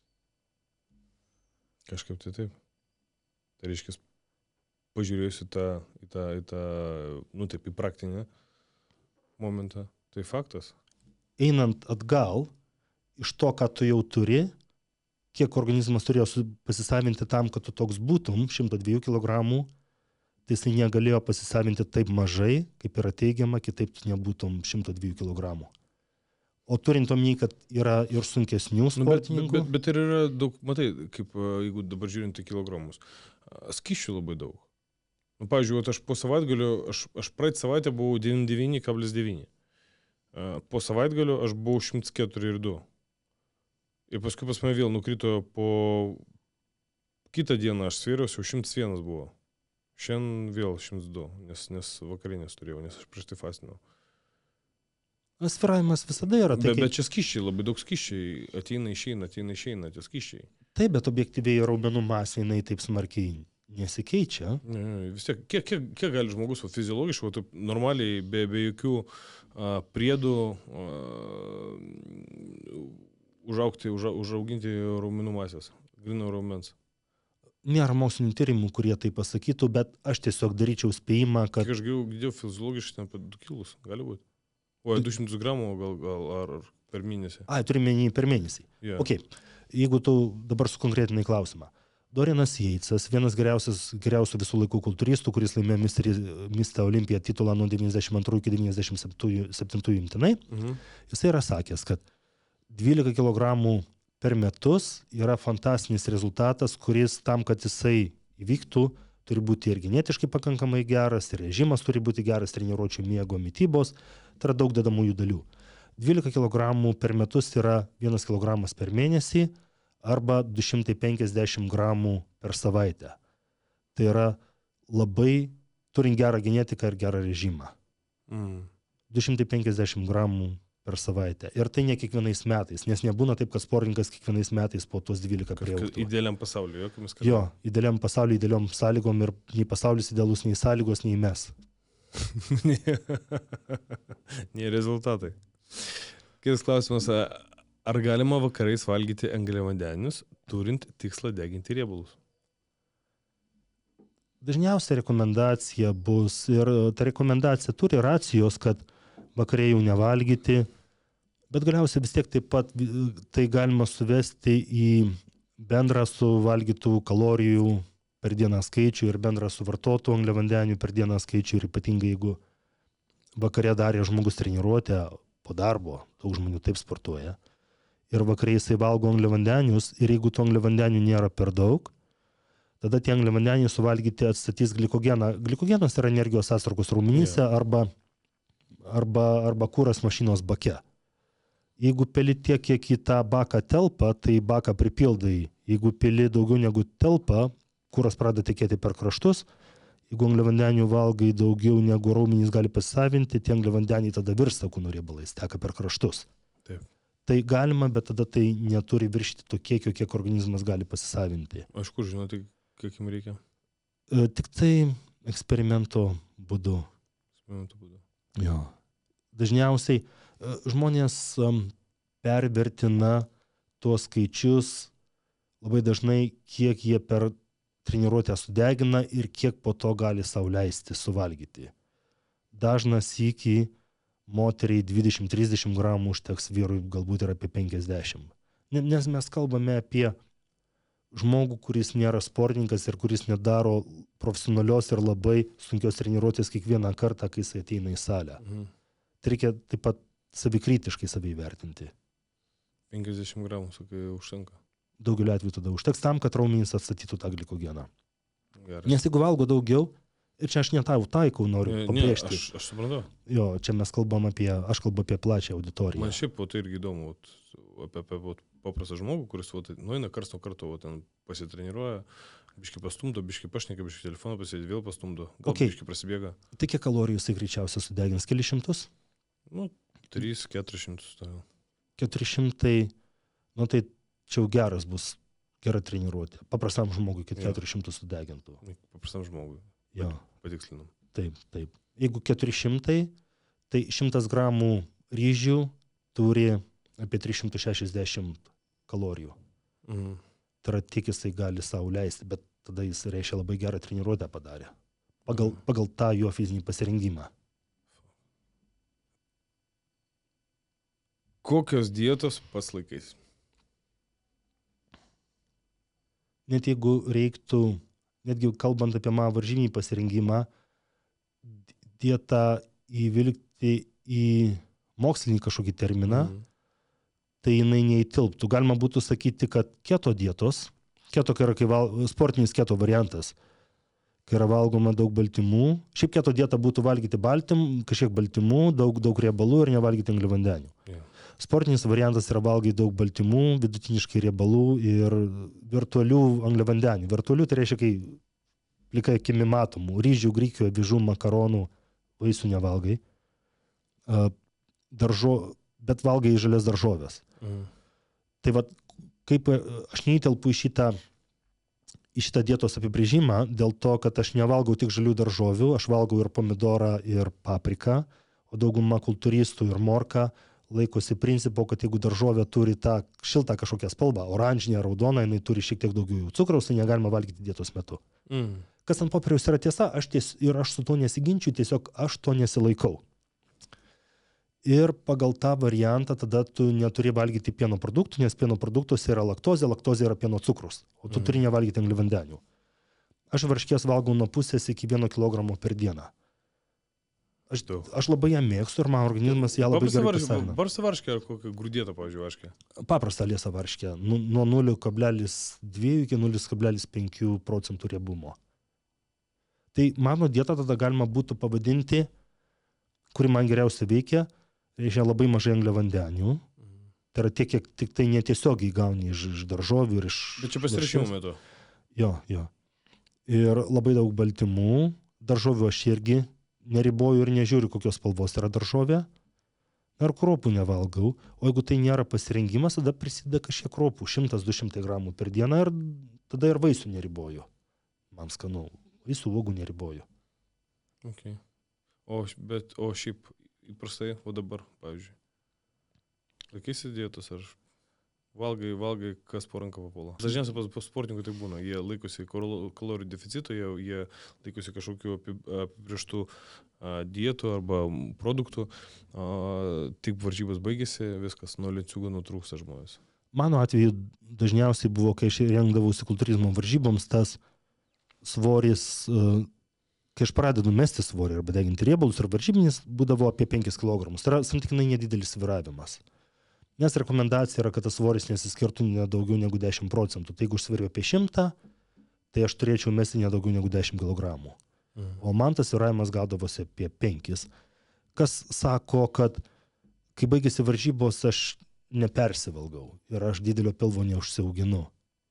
Kažkaip tai taip. Tai reiškia, pažiūrėjusi tą, į tą, į tą, nu taip, į praktinę momentą. Tai faktas. Einant atgal, iš to, ką tu jau turi, kiek organizmas turėjo pasisavinti tam, kad tu toks būtum, šimto dviejų kilogramų, tai jisai negalėjo pasisavinti taip mažai, kaip yra teigiama, kitaip tu nebūtum šimto dviejų kilogramų. O turint omeny, kad yra ir sunkesnių sportininkų. Nu, bet, bet, bet ir yra daug, matai, kaip jeigu dabar žiūrint į kilogramus, skysčių labai daug. Nu, pavyzdžiui, aš po savaitgalio, aš, aš praeitą savaitę buvau devyniasdešimt devyni kablelis devyni. Po savaitgalio aš buvau šimtas keturi ir du. Ir paskui pas mane vėl nukrito po kitą dieną, aš svėriausi, jau šimtas vienas buvo. Šiandien vėl šimtas du, nes, nes vakarinės turėjau, nes aš prieš tai fastinau. Sviravimas visada yra. Tai, bet, kaip... bet čia skyščiai, labai daug skyščiai. Ateina, išeina, ateina, išeina, tie skyščiai. Taip, bet objektyviai raumenų masė, jinai taip smarkiai nesikeičia. Ne, vis tiek, kiek, kiek, kiek gali žmogus fiziologiškai, taip, normaliai, be, be jokių a, priedų a, užaugti, uža, užauginti raumenų masės, grino raumens? Nėra mokslinių tyrimų, kurie tai pasakytų, bet aš tiesiog daryčiau spėjimą, kad... Tik aš girdėjau fiziologiškai ten apie du kilus, gali būti. O, du šimtus gramų gal, gal ar per mėnesį. Ai, turime menį per mėnesį. Yeah. Ok, jeigu tu dabar sukonkretinai klausimą. Dorianas Jeitsas, vienas geriausių visų laikų kultūristų, kuris laimėjo Mister Olympija titulą nuo devyniasdešimt antrų iki devyniasdešimt septintų imtinai, mhm. Jisai yra sakęs, kad dvylika kilogramų per metus yra fantastinis rezultatas, kuris tam, kad jisai įvyktų, turi būti ir genetiškai pakankamai geras, ir režimas turi būti geras, treniruočių miego, mitybos, tai yra daug dedamųjų dalių. dvylika kilogramų per metus yra vienas kilogramas per mėnesį, arba du šimtai penkiasdešimt gramų per savaitę. Tai yra labai, turint gerą genetiką ir gerą režimą. Mm. du šimtai penkiasdešimt gramų per savaitę. Ir tai ne kiekvienais metais, nes nebūna taip, kad sportininkas kiekvienais metais po tos dvylika prieaugtų. Idealiam pasauliu, jokiamis kalbėm. Jo, idealiam pasauliu, idealiom sąlygom ir nei pasaulis idealus, nei sąlygos, nei mes. Nei rezultatai. Kitas klausimas, ar galima vakarais valgyti angliavandenius, turint tikslą deginti riebalus? Dažniausia rekomendacija bus, ir ta rekomendacija turi racijos, kad vakare jau nevalgyti, bet galiausiai vis tiek taip pat tai galima suvesti į bendrą suvalgytų kalorijų per dieną skaičių ir bendrą suvartotų angliavandenių per dieną skaičių, ir ypatingai jeigu vakare darė žmogus treniruotę po darbo, daug žmonių taip sportuoja, ir vakare jisai valgo angliavandenius, ir jeigu tų angliavandenių nėra per daug, tada tie angliavandeniai suvalgyti atstatys glikogeną. Glikogenas yra energijos atsargos raumenyse, yeah. arba, arba, arba kūras mašinos bake. Jeigu pili tiek, kiek į tą baką telpa, tai baką pripildai. Jeigu pili daugiau negu telpa, kūras pradeda tekėti per kraštus. Jeigu angliavandenių valgai daugiau negu raumenys gali pasisavinti, tie angliavandeniai tada virsta kūno riebalais, teka per kraštus. Taip. Tai galima, bet tada tai neturi viršyti to kiekio, kiek organizmas gali pasisavinti. Aš kur žinau, tai kiek jums reikia? E, tik tai eksperimento būdu. Eksperimento būdu. Jo. Dažniausiai e, žmonės um, pervertina tuos skaičius labai dažnai, kiek jie per treniruotę sudegina ir kiek po to gali sau leisti suvalgyti. Dažnas sykį moteriai dvidešimt trisdešimt gramų užteks, vyrui galbūt ir apie penkiasdešimt. Nes mes kalbame apie žmogų, kuris nėra sportininkas ir kuris nedaro profesionalios ir labai sunkios treniruotės kiekvieną kartą, kai jis ateina į salę. Mhm. Tai reikia taip pat savikritiškai savai vertinti. penkiasdešimt gramų, sakai, užtenka. Daugeliu atveju tada užteks tam, kad raumenys atstatytų tą glikogeną. Geras. Nes jeigu valgo daugiau, ir čia aš ne tau taikau, noriu ne, pabrėžti. Ne, aš, aš suprantu. Jo, čia mes kalbam apie, aš kalbu apie plačią auditoriją. Man šiaip po tai irgi įdomu, apie, apie, apie paprastą žmogų, kuris nueina karsto kartu, ten pasitreniruoja, biškai pastumdo, biškai pašneka, biškai telefoną pasėdė, vėl pastumdo, gal okay. Biškai prasibėga. Tai kiek kalorijų jisai greičiausiai sudegins? Keli šimtus? Nu, trys keturis šimtus. keturi šimtai, nu tai čia jau geras bus, gera treniruotė. Paprastam žmogui, kad keturis šimtus sudegintų. Paprastam žmogui. Jo. Patikslinam. Taip, taip. Jeigu keturi šimtai, tai šimtas gramų ryžių turi apie trys šimtai šešiasdešimt kalorijų. Mhm. Tai yra tiek jisai gali sau leisti, bet tada jis reiškia labai gerą treniruotę padarė. Pagal, mhm. pagal tą jo fizinį pasirengimą. Kokios dietos pats laikais? Net jeigu reiktų, netgi kalbant apie mano varžybinį pasirengimą, dietą įvilgti į mokslinį kažkokį terminą, mm. tai jinai neįtilptų. Galima būtų sakyti, kad keto dietos, keto yra kai val, sportinis keto variantas, kai yra valgoma daug baltymų. Šiaip keto dieta būtų valgyti baltym, kažkiek baltymų, daug, daug riebalų ir nevalgyti angliavandenių. Yeah. Sportinis variantas yra valgyti daug baltymų, vidutiniškai riebalų ir virtualių angliavandenių. Virtualių tai reiškia, kai plikai akimi matomų, ryžių, grikių, avižų, makaronų, vaisių nevalgai, daržo, bet valgai žalias daržovės. Mm. Tai va, kaip aš neįtelpu į šitą, į šitą dietos apibrėžimą, dėl to, kad aš nevalgau tik žalių daržovių, aš valgau ir pomidorą, ir papriką, o dauguma kultūristų ir morką laikosi principo, kad jeigu daržovė turi tą šiltą kažkokią spalvą, oranžinę, raudoną, jinai turi šiek tiek daugiau cukraus, tai negalima valgyti dietos metu. Mm. Kas ant popieriaus yra tiesa, aš ties, ir aš su to nesiginčiu, tiesiog aš to nesilaikau. Ir pagal tą variantą tada tu neturi valgyti pieno produktų, nes pieno produktuose yra laktozė, laktozė yra pieno cukrus, o tu mm. turi nevalgyti angliavandenių. Aš varškės valgau nuo pusės iki vieno kilogramo per dieną. Aš, aš labai ją mėgstu ir man organizmas ją labai gerai pasavina. Barsta varškė ar kokia grūdėta, pavyzdžiui, varškė? Paprasta liesa varškė, nu, nuo nulio kablelis dviejų iki nulio kablelis penkių procentų riebumo. Tai mano dietą tada galima būtų pavadinti, kuri man geriausia veikia, reiškia labai mažai angliavandenių. Mhm. Tai yra tiek, kiek tik tai netiesiogiai gauni iš, iš daržovių ir iš... Bet čia pasirinkimo metu. Jo, jo. Ir labai daug baltymų. Daržovių aš irgi neriboju ir nežiūriu, kokios spalvos yra daržovė. Ar kruopų nevalgau. O jeigu tai nėra pasirengimas, tada prisideda kažkiek kruopų, šimtas du šimtai gramų per dieną ir tada ir vaisių neriboju. Man skanu, vaisių uogų neriboju. Okay. O, bet, o šiaip įprastai, o dabar, pavyzdžiui, laikysi dietos ar valgai, valgai, kas po ranką papuola? Dažniausiai pas, pas sportininkų tai būna, jie laikosi kalorijų deficito, jie, jie laikosi kažkokių apibrieštų dietų arba produktų, a, tik varžybos baigėsi, viskas, nuo lenciūgo nutrūksta žmonės. Mano atveju dažniausiai buvo, kai aš rengdavausi kultūrizmo varžyboms, tas svoris, kai aš pradedu mesti svorį arba deginti riebalus ir varžybinis, būdavo apie penkis kilogramus. Tai yra santykinai nedidelis sviravimas. Nes rekomendacija yra, kad tas svoris nesiskirtų ne daugiau negu dešimt procentų. Tai jeigu aš sviriu apie šimtą, tai aš turėčiau mesti ne daugiau negu dešimt kilogramų. Mhm. O man tas sviravimas gaudavosi apie penkis. Kas sako, kad kai baigėsi varžybos, aš nepersivalgau ir aš didelio pilvo neužsiauginu.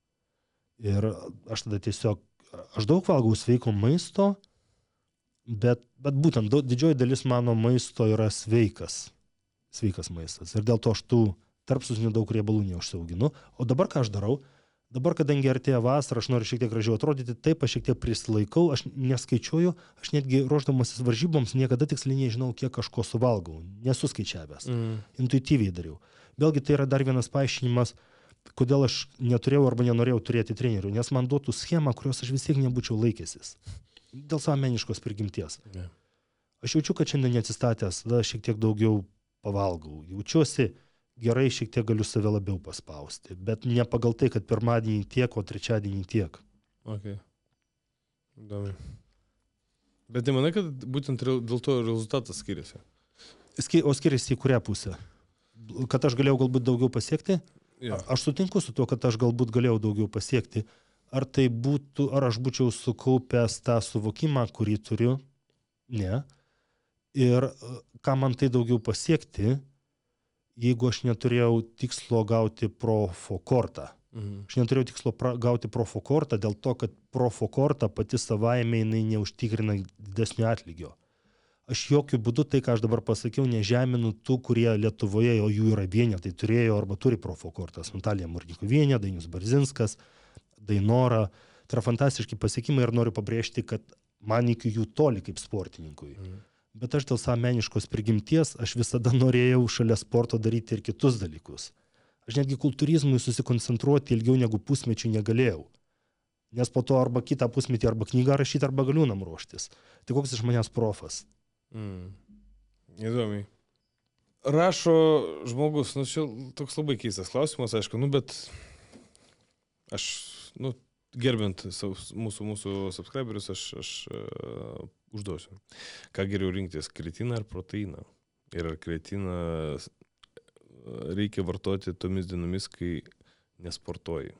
Ir aš tada tiesiog, aš daug valgau sveiko maisto, bet, bet būtent didžioji dalis mano maisto yra sveikas. sveikas maistas. Ir dėl to aš tų tarpsusnių daug riebalų neužsiauginu. O dabar ką aš darau? Dabar, kadangi artėja vasara, aš noriu šiek tiek gražiau atrodyti, taip aš šiek tiek prisilaikau, aš neskaičiuoju, aš netgi ruošdamasis varžyboms niekada tiksliai nežinau, kiek aš ko suvalgau. Nesu skaičiavęs. Mm. Intuityviai dariau. Vėlgi tai yra dar vienas paaiškinimas, kodėl aš neturėjau arba nenorėjau turėti trenerių, nes man duotų schemą, kurios aš vis tiek nebūčiau laikęsis. Dėl savo meniškos prigimties. Yeah. Aš jaučiu, kad šiandien neatsistatęs, tada šiek tiek daugiau pavalgau. Jaučiuosi gerai, šiek tiek galiu save labiau paspausti, bet ne pagal tai, kad pirmadienį tiek, o trečiadienį tiek. Okay. Įdomu. Bet tai manai, kad būtent dėl to rezultatas skiriasi? O skiriasi į kurią pusę? Kad aš galėjau galbūt daugiau pasiekti? Yeah. Aš sutinku su tuo, kad aš galbūt galėjau daugiau pasiekti. Ar tai būtų, ar aš būčiau sukaupęs tą suvokimą, kurį turiu? Ne. Ir ką man tai daugiau pasiekti, jeigu aš neturėjau tikslo gauti profo kortą. Mhm. Aš neturėjau tikslo pra, gauti profo kortą dėl to, kad profo korta pati savaime jinai neužtikrina didesnio atlygio. Aš jokių būdų tai, ką aš dabar pasakiau, nežeminu tų, kurie Lietuvoje, o jų yra vienetai, turėjo arba turi profo kortas. Natalija Murnikovienė, Dainius Barzinskas, Dainora. Tai yra fantastiški pasiekimai ir noriu pabrėžti, kad man iki jų toli kaip sportininkui. Mhm. Bet aš dėl savo meniškos prigimties, aš visada norėjau šalia sporto daryti ir kitus dalykus. Aš netgi kultūrizmui susikoncentruoti ilgiau negu pusmečių negalėjau. Nes po to arba kitą pusmetį arba knygą rašyti, arba galiūnam ruoštis. Tai koks iš manęs profas? Mm. Įdomiai. Rašo žmogus, nu čia toks labai keistas klausimas, aišku, nu bet aš, nu, gerbint savo, mūsų, mūsų subscriberius, aš, aš uh, užduosiu. Ką geriau rinktis, kreatiną ar proteiną? Ir ar kreatiną reikia vartoti tomis dienomis, kai nesportuoji?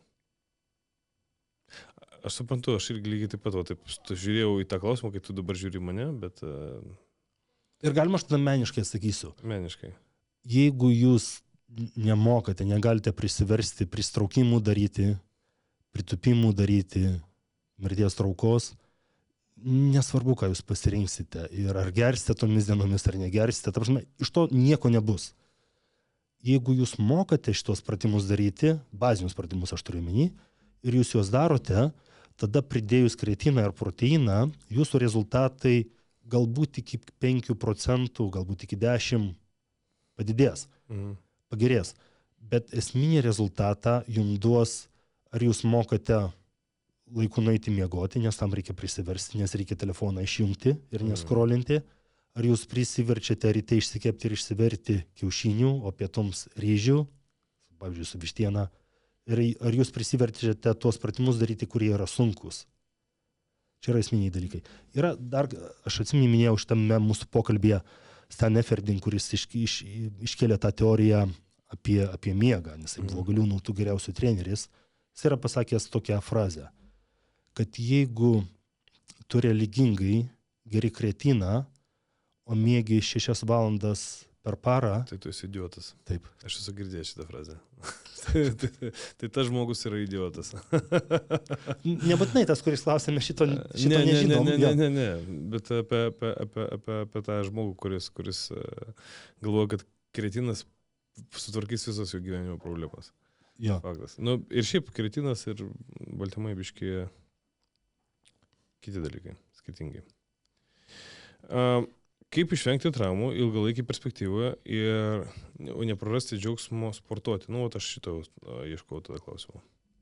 Aš suprantu, aš irgi lygiai taip pat, o taip, žiūrėjau į tą klausimą, kai tu dabar žiūri mane, bet... Uh... Ir galima aš tada meniškai sakysiu. Meniškai. Jeigu jūs nemokate, negalite prisiversti pristraukimų daryti, pritupimų daryti, mirties traukos, nesvarbu, ką jūs pasirinksite ir ar gersite tomis dienomis, ar negersite, ta prasme, iš to nieko nebus. Jeigu jūs mokate šitos pratimus daryti, bazinius pratimus aš turiu omeny, ir jūs juos darote, tada pridėjus kreatiną ar proteiną, jūsų rezultatai galbūt iki penkių procentų, galbūt iki dešimt padidės. Mhm. pagerės. Bet esminį rezultatą jums duos, ar jūs mokate laiku nueiti miegoti, nes tam reikia prisiversti, nes reikia telefoną išjungti ir neskrolinti. Ar jūs prisiverčiate ryte išsikepti ir išsiverti kiaušinių, o pietums ryžių, pavyzdžiui, su vištiena. Ir ar jūs prisiverčiate tuos pratimus daryti, kurie yra sunkus. Čia yra esminiai dalykai. Yra dar, aš atsimenu, minėjau šitame mūsų pokalbėje Stan Efferding, kuris iš, iš, iškėlė tą teoriją apie, apie miegą, nes jis buvo galiūnų tų geriausių treneris. Jis yra pasakęs tokią frazę, kad jeigu tu religingai geri kretiną, o miegi šešias valandas per parą. Tai tu esi idiotas. Taip. Aš esu girdėjęs šitą frazę. tai, tai, tai tas žmogus yra idiotas. Nebūtinai tas, kuris klausėme, šito, šito ne, nežinom. Ne, ne, ne, ne, ne. Bet apie, apie, apie, apie, apie tą žmogų, kuris, kuris galvoja, kad kretinas sutvarkys visas jo gyvenimo problemas. Jo. Faktas. Nu, ir šiaip kretinas ir baltymai biški kiti dalykai, skirtingai. Uh, Kaip išvengti traumų ilgalaikį perspektyvoje ir neprarasti džiaugsmo sportuoti? Nu, aš šito uh, ieškau tada klausimą.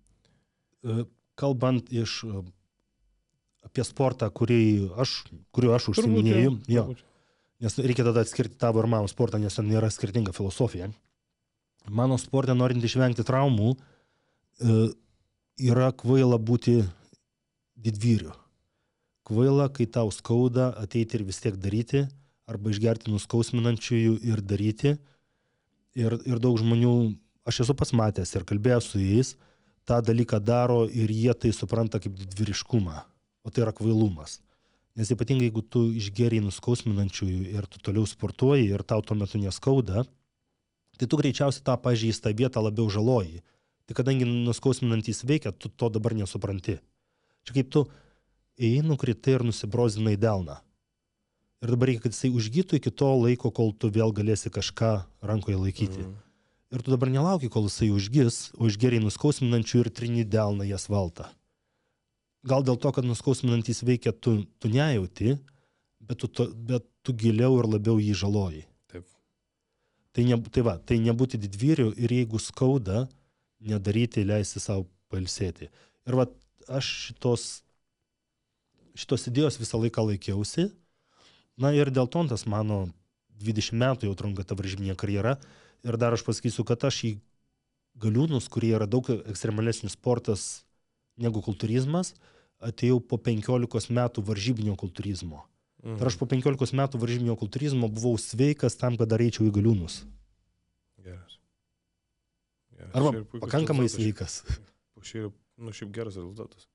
Kalbant iš uh, apie sportą, kurį aš, kuriuo aš užsiminėjau, jo, nes reikia tada atskirti tavo ir mano sportą, nes ten nėra skirtinga filosofija. Mano sporte, norint išvengti traumų, uh, yra kvaila būti didvyriu. Kvaila, kai tau skauda, ateiti ir vis tiek daryti, arba išgerti nuskausminančiųjų ir daryti. Ir, ir daug žmonių, aš esu pats matęs ir kalbėjęs su jais, tą dalyką daro ir jie tai supranta kaip didvyriškumą, o tai yra kvailumas. Nes ypatingai, jeigu tu išgeriai nuskausminančiųjų ir tu toliau sportuoji ir tau tuo metu neskauda, tai tu greičiausiai tą pažeistą vietą labiau žaloji. Tai kadangi nuskausminantys veikia, tu to dabar nesupranti. Čia kaip tu ėjai, nukritai ir nusibrozinai delną. Ir dabar reikia, kad jisai užgytų iki to laiko, kol tu vėl galėsi kažką rankoje laikyti. Mm. Ir tu dabar nelauki, kol jisai užgis, o išgeriai nuskausminančių ir trini delną jas valtą. Gal dėl to, kad nuskausminantys veikia, tu, tu nejauti, bet tu, to, bet tu giliau ir labiau jį žaloji. Taip. Tai, ne, tai va, tai nebūti didvyriu ir jeigu skauda, nedaryti, leisti savo pailsėti. Ir va, aš šitos šitos idėjos visą laiką laikiausi. Na ir dėl to tas mano dvidešimt metų jau trunka ta varžybinė karjera. Ir dar aš pasakysiu, kad aš į galiūnus, kurie yra daug ekstremalesnis sportas negu kultūrizmas, atėjau po penkiolikos metų varžybinio kultūrizmo. Mhm. Ir aš po penkiolikos metų varžybinio kultūrizmo buvau sveikas tam, kad dar eičiau į galiūnus. Geras. Geras. Arba pakankamai sveikas. Šiaip, nu, šiaip geras rezultatas.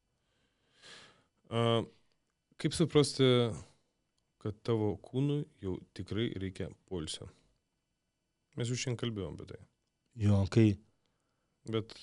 Uh, Kaip suprasti, kad tavo kūnui jau tikrai reikia poilsio? Mes jau šiandien kalbėjom apie tai. Jo, kai, Bet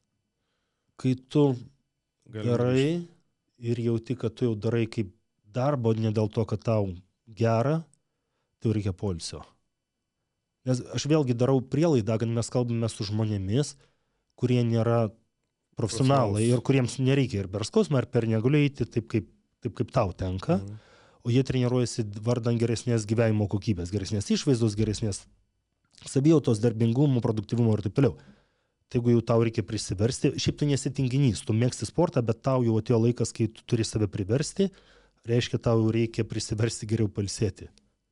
kai tu galim darai ir jauti, kad tu jau darai kaip darbo, ne dėl to, kad tau gera, tai reikia poilsio. Nes aš vėlgi darau prielaidą, kad mes kalbame su žmonėmis, kurie nėra profesionalai ir kuriems nereikia ir per skausmą, ir per negaliu eiti taip kaip taip kaip tau tenka, mhm. o jie treniruojasi vardan geresnės gyvenimo kokybės, geresnės išvaizdos, geresnės savijautos, darbingumo, produktyvumo ir taip toliau. Tai jeigu jau tau reikia prisiversti, šiaip tu nesi tinginys, tu mėgsti sportą, bet tau jau atėjo laikas, kai tu turi save priversti, reiškia tau reikia prisiversti geriau pailsėti.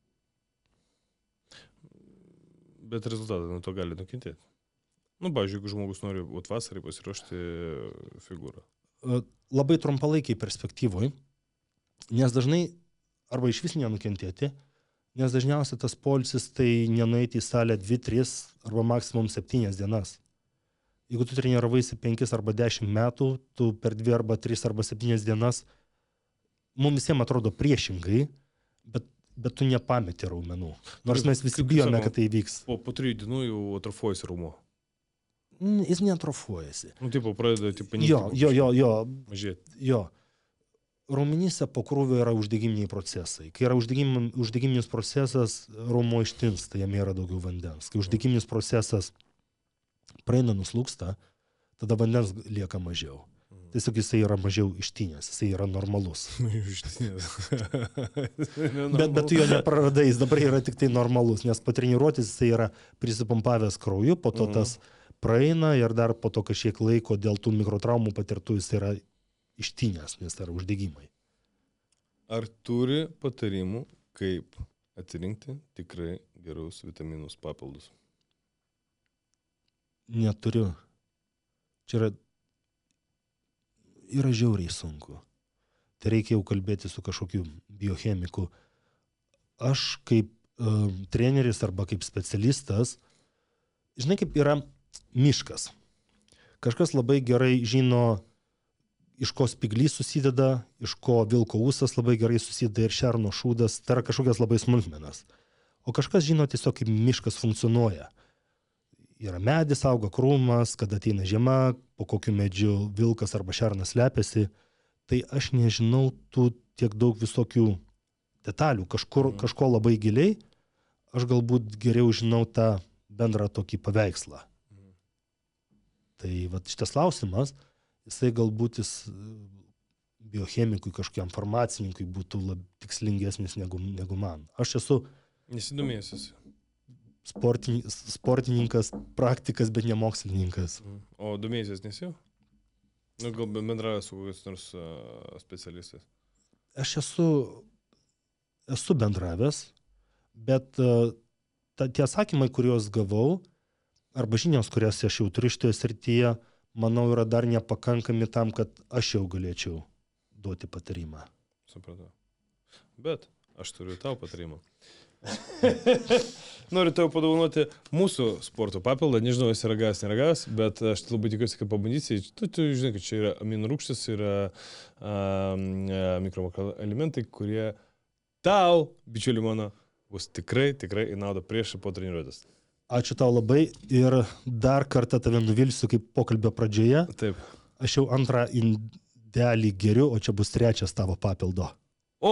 Bet rezultatai nuo to gali nukentėti. Nu, pavyzdžiui, jeigu žmogus nori vat vasarai pasiruošti figūrą. Labai trumpalaikiai perspektyvoj, nes dažnai, arba iš vis nenukentėti, nes dažniausiai tas poilsis tai nenueiti į salę dvi, tris arba maksimum septynias dienas. Jeigu tu treniravaisi penkis arba dešimt metų, tu per dvi arba tris arba septynias dienas, mums visiems atrodo priešingai, bet, bet tu nepameti raumenų. Nors mes visi bijome, kad tai vyks. Po, po trijų dienų jau atrofuojasi raumo. Jis neatrofuojasi. Nu, tipo, pradeda, tipo, jo, jo, jo, jo, mažėti. Jo. Raumenyse po krūvio yra uždegiminiai procesai. Kai yra uždegim, uždegiminis procesas, raumo ištinsta, jame yra daugiau vandens. Kai uždegiminis procesas praeina, nuslūksta, tada vandens lieka mažiau. Tiesiog jisai yra mažiau ištynęs, jisai yra normalus. Ištynęs. bet, bet tu jo nepraradai, jis dabar yra tik tai normalus, nes po treniruotis jisai yra prisipumpavęs krauju, po to tas praeina ir dar po to kažkiek laiko dėl tų mikrotraumų patirtų jis yra ištynęs, nes tai yra uždegimai. Ar turi patarimų, kaip atsirinkti tikrai gerus vitaminus papildus? Neturiu. Čia yra yra žiauriai sunku. Tai reikia jau kalbėti su kažkokiu biochemiku. Aš kaip uh, treneris arba kaip specialistas, žinai, kaip yra miškas. Kažkas labai gerai žino, iš ko spyglys susideda, iš ko vilko ūsas labai gerai susideda ir šerno šūdas, tai yra kažkokias labai smulkmenas. O kažkas žino tiesiog, kaip miškas funkcionuoja. Yra medis, auga krūmas, kada ateina žiema, po kokiu medžiu vilkas arba šernas slepiasi. Tai aš nežinau tų tiek daug visokių detalių, kažkur, mm. kažko labai giliai, aš galbūt geriau žinau tą bendrą tokį paveikslą. Mm. Tai vat šitas klausimas, jisai galbūt jis biochemikui, kažkokiam farmacininkui būtų lab, tikslingesnis negu, negu man. Aš esu... Nesidomėjusis. Sportininkas, praktikas, bet ne mokslininkas. O domėjęs nesi? Nu, gal bendravęs su kokiais nors uh, specialistais? Aš esu, esu bendravęs, bet uh, ta, tie atsakymai, kuriuos gavau, arba žinios, kurias aš jau turiu šitoje srityje, manau, yra dar nepakankami tam, kad aš jau galėčiau duoti patarimą. Supratau. Bet aš turiu tau patarimą. Noriu tau padovanoti mūsų sporto papildą, nežinau, jis yra gavęs, neragavęs, bet aš labai tikiuosi, kad pabandysi. Tu, tu žinai, kad čia yra aminorūgštys, yra mikroelementai, kurie tau, bičiuli mano, bus tikrai, tikrai į naudą prieš ir po treniruotės. Ačiū tau labai ir dar kartą tave nuvilsiu kaip pokalbio pradžioje. Taip. Aš jau antrą indelį geriu, o čia bus trečias tavo papildo. O!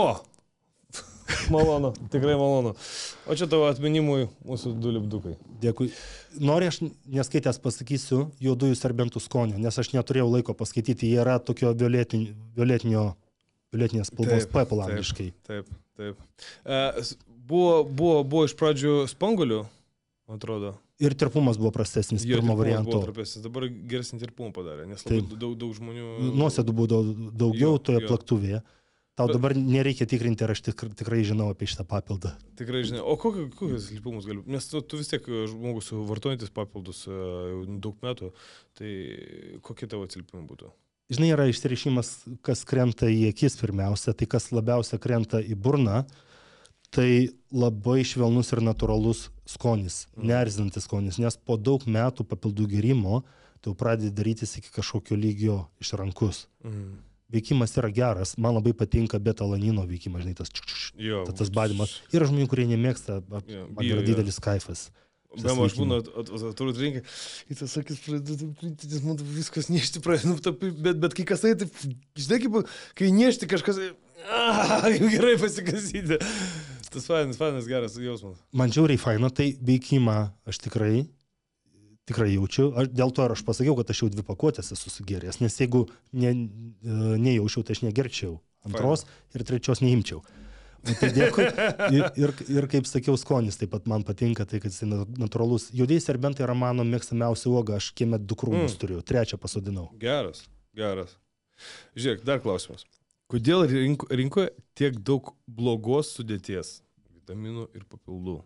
Malonu, tikrai malonu. O čia tavo atminimui mūsų du lipdukai. Dėkui. Nori aš neskaitęs pasakysiu juodųjų serbentų skonio, nes aš neturėjau laiko paskaityti. Jie yra tokio violetinio, violetinio, violetinės spalvos pepalo angliškai. Taip, taip. E, buvo, buvo, buvo iš pradžių spanguolių, atrodo. Ir tirpumas buvo prastesnis, jo, pirmo varianto. Dabar geresnį tirpumą padarė, nes labai daug, daug žmonių... Nuosėdų buvo daugiau jo, toje jo. plaktuvėje. Tau dabar nereikia tikrinti, ar aš tikrai, tikrai žinau apie šitą papildą. Tikrai žinai. O kokius kokius lipumus galiu? Nes tu, tu vis tiek žmogus vartojantis papildus jau daug metų, tai kokie tavo atsilipimai būtų? Žinai, yra išsirišimas, kas krenta į akis pirmiausia, tai kas labiausia krenta į burną, tai labai švelnus ir natūralus skonis, mm. neerzinantis skonis, nes po daug metų papildų gerimo tu pradedi darytis iki kažkokio lygio išrankus. Mm. Veikimas yra geras, man labai patinka betalanino veikimas, žinai, tas, jo, tas badimas. Yra žmonių, kurie nemėgsta, man jo, yra didelis kaifas. Bem, aš būnu, atrodo, rinkai, į tas sakys, pradėti, man viskas niešti pradėti, bet, bet kai kasai, taip, žinai, kaip, kai niešti kažkas, ah, gerai pasikasyti. Tas fainas, fainas, geras jausmas. Man žiauriai faina, tai veikimą aš tikrai, tikrai jaučiu. Aš, dėl to ir aš pasakiau, kad aš jau dvi pakuotės esu sugeręs, nes jeigu ne, nejaučiau, tai aš negerčiau. Antros faina. Ir trečios neimčiau. Tai dėkui. Ir, ir, ir kaip sakiau, skonis taip pat man patinka, tai kad jis natūralus. Juodieji serbentai yra mano mėgstamiausia uoga, aš kieme du krūmus mm. turiu, trečią pasodinau. Geras, geras. Žiūrėk, dar klausimas. Kodėl rink, rinkoje tiek daug blogos sudėties vitaminų ir papildų?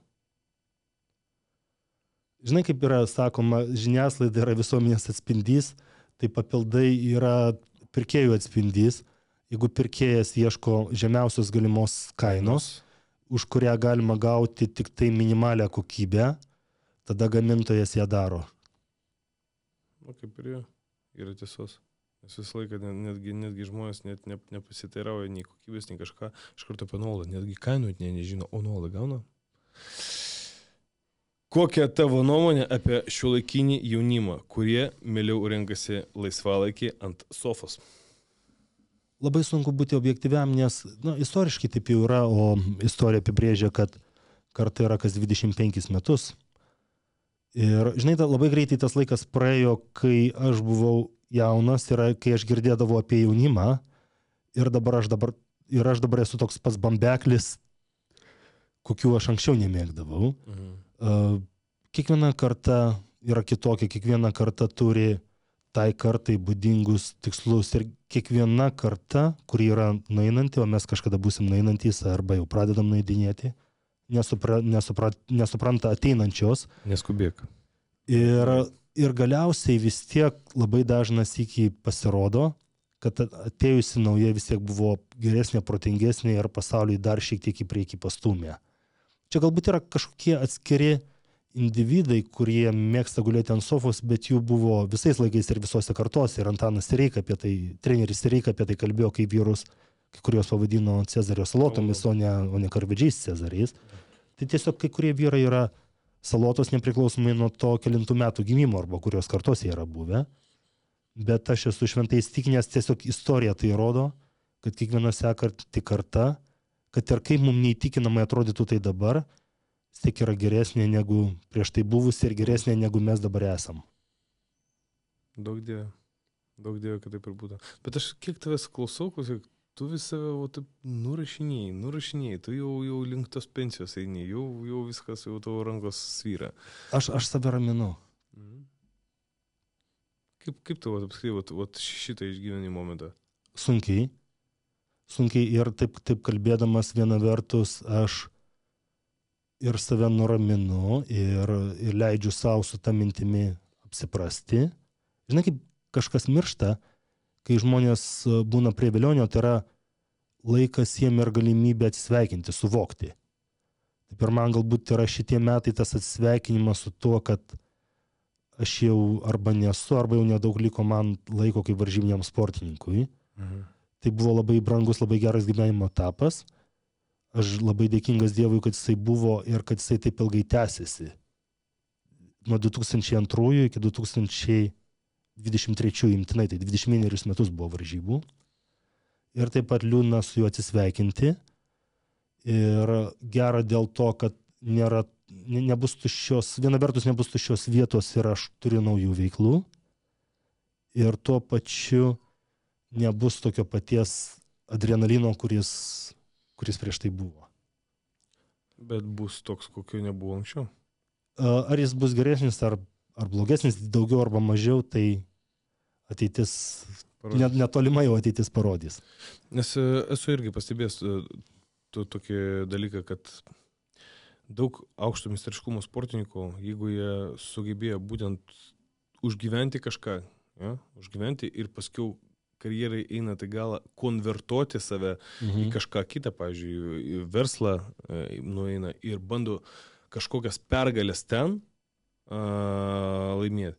Žinai, kaip yra sakoma, žiniasklaida yra visuomenės atspindys, tai papildai yra pirkėjų atspindys. Jeigu pirkėjas ieško žemiausios galimos kainos, už kurią galima gauti tik tai minimalią kokybę, tada gamintojas ją daro. O kaip ir jo, yra tiesos. Nes visą laiką netgi, netgi žmonės net ne, nepasiteirauja nei kokybės, nei kažką, iš karto apie nuolaidą, netgi kainų ne, nežino, o nuolaidą gauna. Kokia tavo nuomonė apie šiuolaikinį jaunimą, kurie mieliau renkasi laisvalaikį ant sofos? Labai sunku būti objektyviam, nes nu, istoriškai taip jau yra, o istorija apibrėžia, kad karta yra kas dvidešimt penkis metus. Ir žinai, ta, labai greitai tas laikas praėjo, kai aš buvau jaunas ir kai aš girdėdavau apie jaunimą ir dabar aš dabar, ir aš dabar esu toks pats bambeklis, kokių aš anksčiau nemėgdavau. Mhm. Uh, kiekviena karta yra kitokia, kiekviena karta turi tai kartai būdingus tikslus ir kiekviena karta, kuri yra nueinanti, o mes kažkada būsim nueinantys arba jau pradedam nueidinėti, nesupra, nesupra, nesupranta ateinančios. Neskubėk. Ir, ir galiausiai vis tiek labai dažnas iki pasirodo, kad atėjusi nauja vis tiek buvo geresnė, protingesnė ir pasauliui dar šiek tiek į priekį pastūmė. Čia galbūt yra kažkokie atskiri individai, kurie mėgsta gulėti ant sofos, bet jų buvo visais laikais ir visose kartose. Ir Antanas Sireika apie tai, treneris Sireika apie tai kalbėjo, kai vyrus, kai kurios pavadino Cezario salotomis, o ne, o ne karvedžiais Cezariais. Tai tiesiog kai kurie vyrai yra salotos nepriklausomai nuo to kelintų metų gimimo arba kurios kartos jie yra buvę. Bet aš esu šventai įsitikinęs, tiesiog istorija tai rodo, kad kiekviena sekanti karta, kad ir kaip mums neįtikinamai atrodytų tai dabar, vis tiek yra geresnė negu prieš tai buvusi ir geresnė negu mes dabar esam. Daug dievė. Daug dievė, kad taip ir būtų. Bet aš kiek tavęs klausau, klausiau, tu visą o, taip nurašinėjai, nurašinėjai, tu jau, jau link tos pensijos eini, jau, jau viskas, jau tavo rankos svyra. Aš, aš save raminu. Mhm. Kaip, kaip tu apskritai šitą išgyvenimo momentą? Sunkiai. Sunkiai ir taip, taip kalbėdamas viena vertus aš ir save nuraminu ir, ir leidžiu savo su tą mintimi apsiprasti. Žinai, kaip kažkas miršta, kai žmonės būna prie velionio, tai yra laikas jiem ir galimybė atsisveikinti, suvokti. Taip ir man galbūt yra šitie metai tas atsisveikinimas su tuo, kad aš jau arba nesu, arba jau nedaug liko man laiko kaip varžybiniam sportininkui. Mhm. Tai buvo labai brangus, labai geras gyvenimo etapas. Aš labai dėkingas Dievui, kad jisai buvo ir kad jisai taip ilgai tęsiasi. Nuo du tūkstančiai antrųjų iki du tūkstančiai dvidešimt trečiųjų imtinai, tai dvidešimt vienerius metus buvo varžybų. Ir taip pat liūdna su juo atsisveikinti. Ir gera dėl to, kad nėra, ne, nebus tuščios, viena vertus nebus tuščios vietos ir aš turiu naujų veiklų. Ir tuo pačiu nebus tokio paties adrenalino, kuris, kuris prieš tai buvo. Bet bus toks, kokio nebuvo anksčiau. Ar jis bus geresnis, ar, ar blogesnis, daugiau arba mažiau, tai ateitis, net, netolima jau ateitis parodys. Nes esu irgi pastebėjęs tu, tokį dalyką, kad daug aukšto meistriškumo sportininkų, jeigu jie sugebėjo būtent užgyventi kažką, ja, užgyventi ir paskiau karjerai eina tai galą konvertuoti save mhm. į kažką kitą, pavyzdžiui, į verslą e, nueina ir bando kažkokias pergalės ten a, laimėti.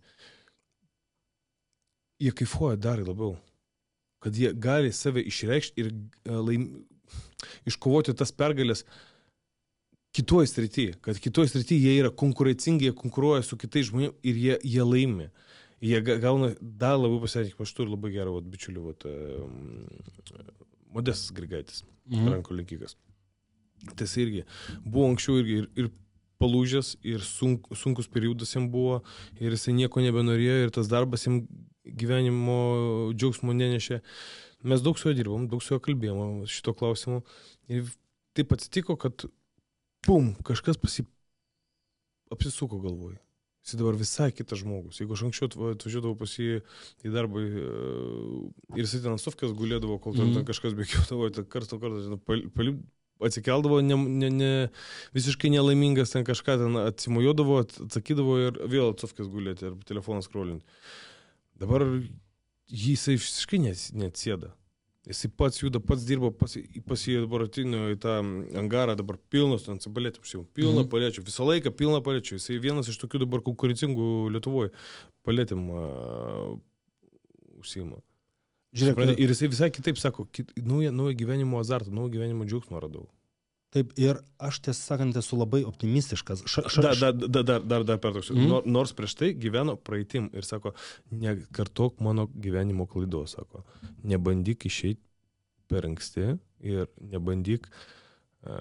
Jie kaifuoja dar labiau, kad jie gali save išreikšti ir a, laim, iškovoti tas pergalės kitoj srityje, kad kitoj srityje jie yra konkurencingi, jie konkuruoja su kitais žmonėmis ir jie, jie laimi. Jie gauna dar labiau pasitikinimą. Aš turiu labai gerą vat, bičiulių vat, um, Modestas Grigaitis, mhm. rankų linkikas. Tai jis irgi buvo anksčiau irgi ir, ir palūžęs, ir sunk, sunkus periodas jam buvo, ir jis nieko nebenorėjo, ir tas darbas jam gyvenimo džiaugsmo nenešė. Mes daug su juo dirbom, daug su juo kalbėjom šito klausimu. Ir taip atsitiko, kad pum, kažkas pasi... apsisuko galvoj. Jis dabar visai kitas žmogus. Jeigu aš anksčiau atvažiuodavau pas jį į darbą ir jis ten ant sofkės gulėdavo, kol ten mm. kažkas bėgiodavo, kartu kartu palip, atsikeldavo, ne, ne, ne, visiškai nelaimingas, ten kažką ten atsimojuodavo, atsakydavo ir vėl ant sofkės gulėti ir telefoną skrolinti. Dabar jisai visiškai neatsėda. Jisai pats juda, pats dirba, pas, pas jį dabar atėjo į tą angarą, dabar pilnas, ten palėčių, pilna mm. palėčių, visą laiką pilna palėčių. Jisai vienas iš tokių dabar konkurencingų Lietuvoje palėtėm uh, užsiima. Žiūrėk, ir jisai visai kitaip sako, kit, naują, naują gyvenimo azartą, naują gyvenimo džiaugsmą radau. Taip, ir aš tiesą sakant esu labai optimistiškas. Ša, ša, dar, dar, dar, dar, dar, dar pertoksiu. Mm. Nors prieš tai gyveno praeitim ir sako, nekartok mano gyvenimo klaidos, sako. Nebandyk išeiti per anksti ir nebandyk uh,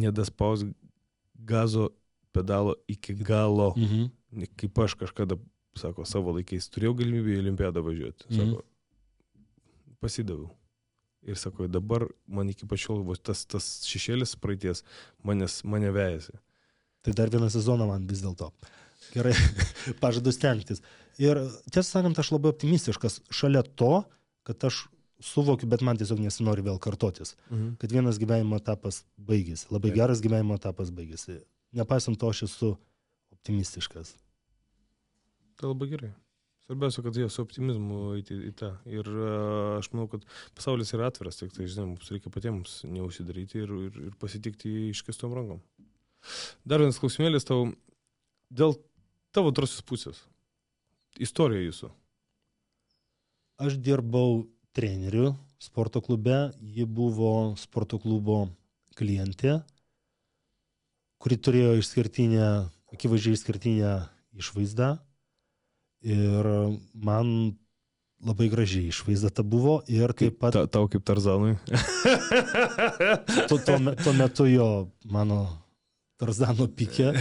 nedaspaus gazo pedalo iki galo. Mm-hmm. Kaip aš kažkada sako, savo laikais turėjau galimybę į olimpiadą važiuoti. Sako, mm. pasidaviau. Ir sako, dabar man iki pačiol tas, tas šešėlis praeities manęs, mane vejasi. Tai dar vieną sezoną man vis dėlto. Gerai, pažadu stengtis. Ir tiesą sakant, aš labai optimistiškas šalia to, kad aš suvokiu, bet man tiesiog nesinori vėl kartotis. Mhm. Kad vienas gyvenimo etapas baigėsi. Labai geras gyvenimo etapas baigėsi. Nepaisant to, aš esu optimistiškas. Tai labai gerai. Svarbiausia, kad jie su optimizmu eiti į tą. Ir uh, aš manau, kad pasaulis yra atviras, tik tai, žinai, mums reikia patiems neužsidaryti ir, ir, ir pasitikti iškestom rankom. Dar vienas klausimėlis tau, dėl tavo antrosios pusės. Istorija jūsų. Aš dirbau treneriu sporto klube, ji buvo sporto klubo klientė, kuri turėjo išskirtinę, akivaizdžiai išskirtinę išvaizdą. Ir man labai gražiai išvaizda ta buvo ir taip pat... Ta, tau kaip Tarzanui. tuo, tuo, tuo metu jo mano Tarzano pikė.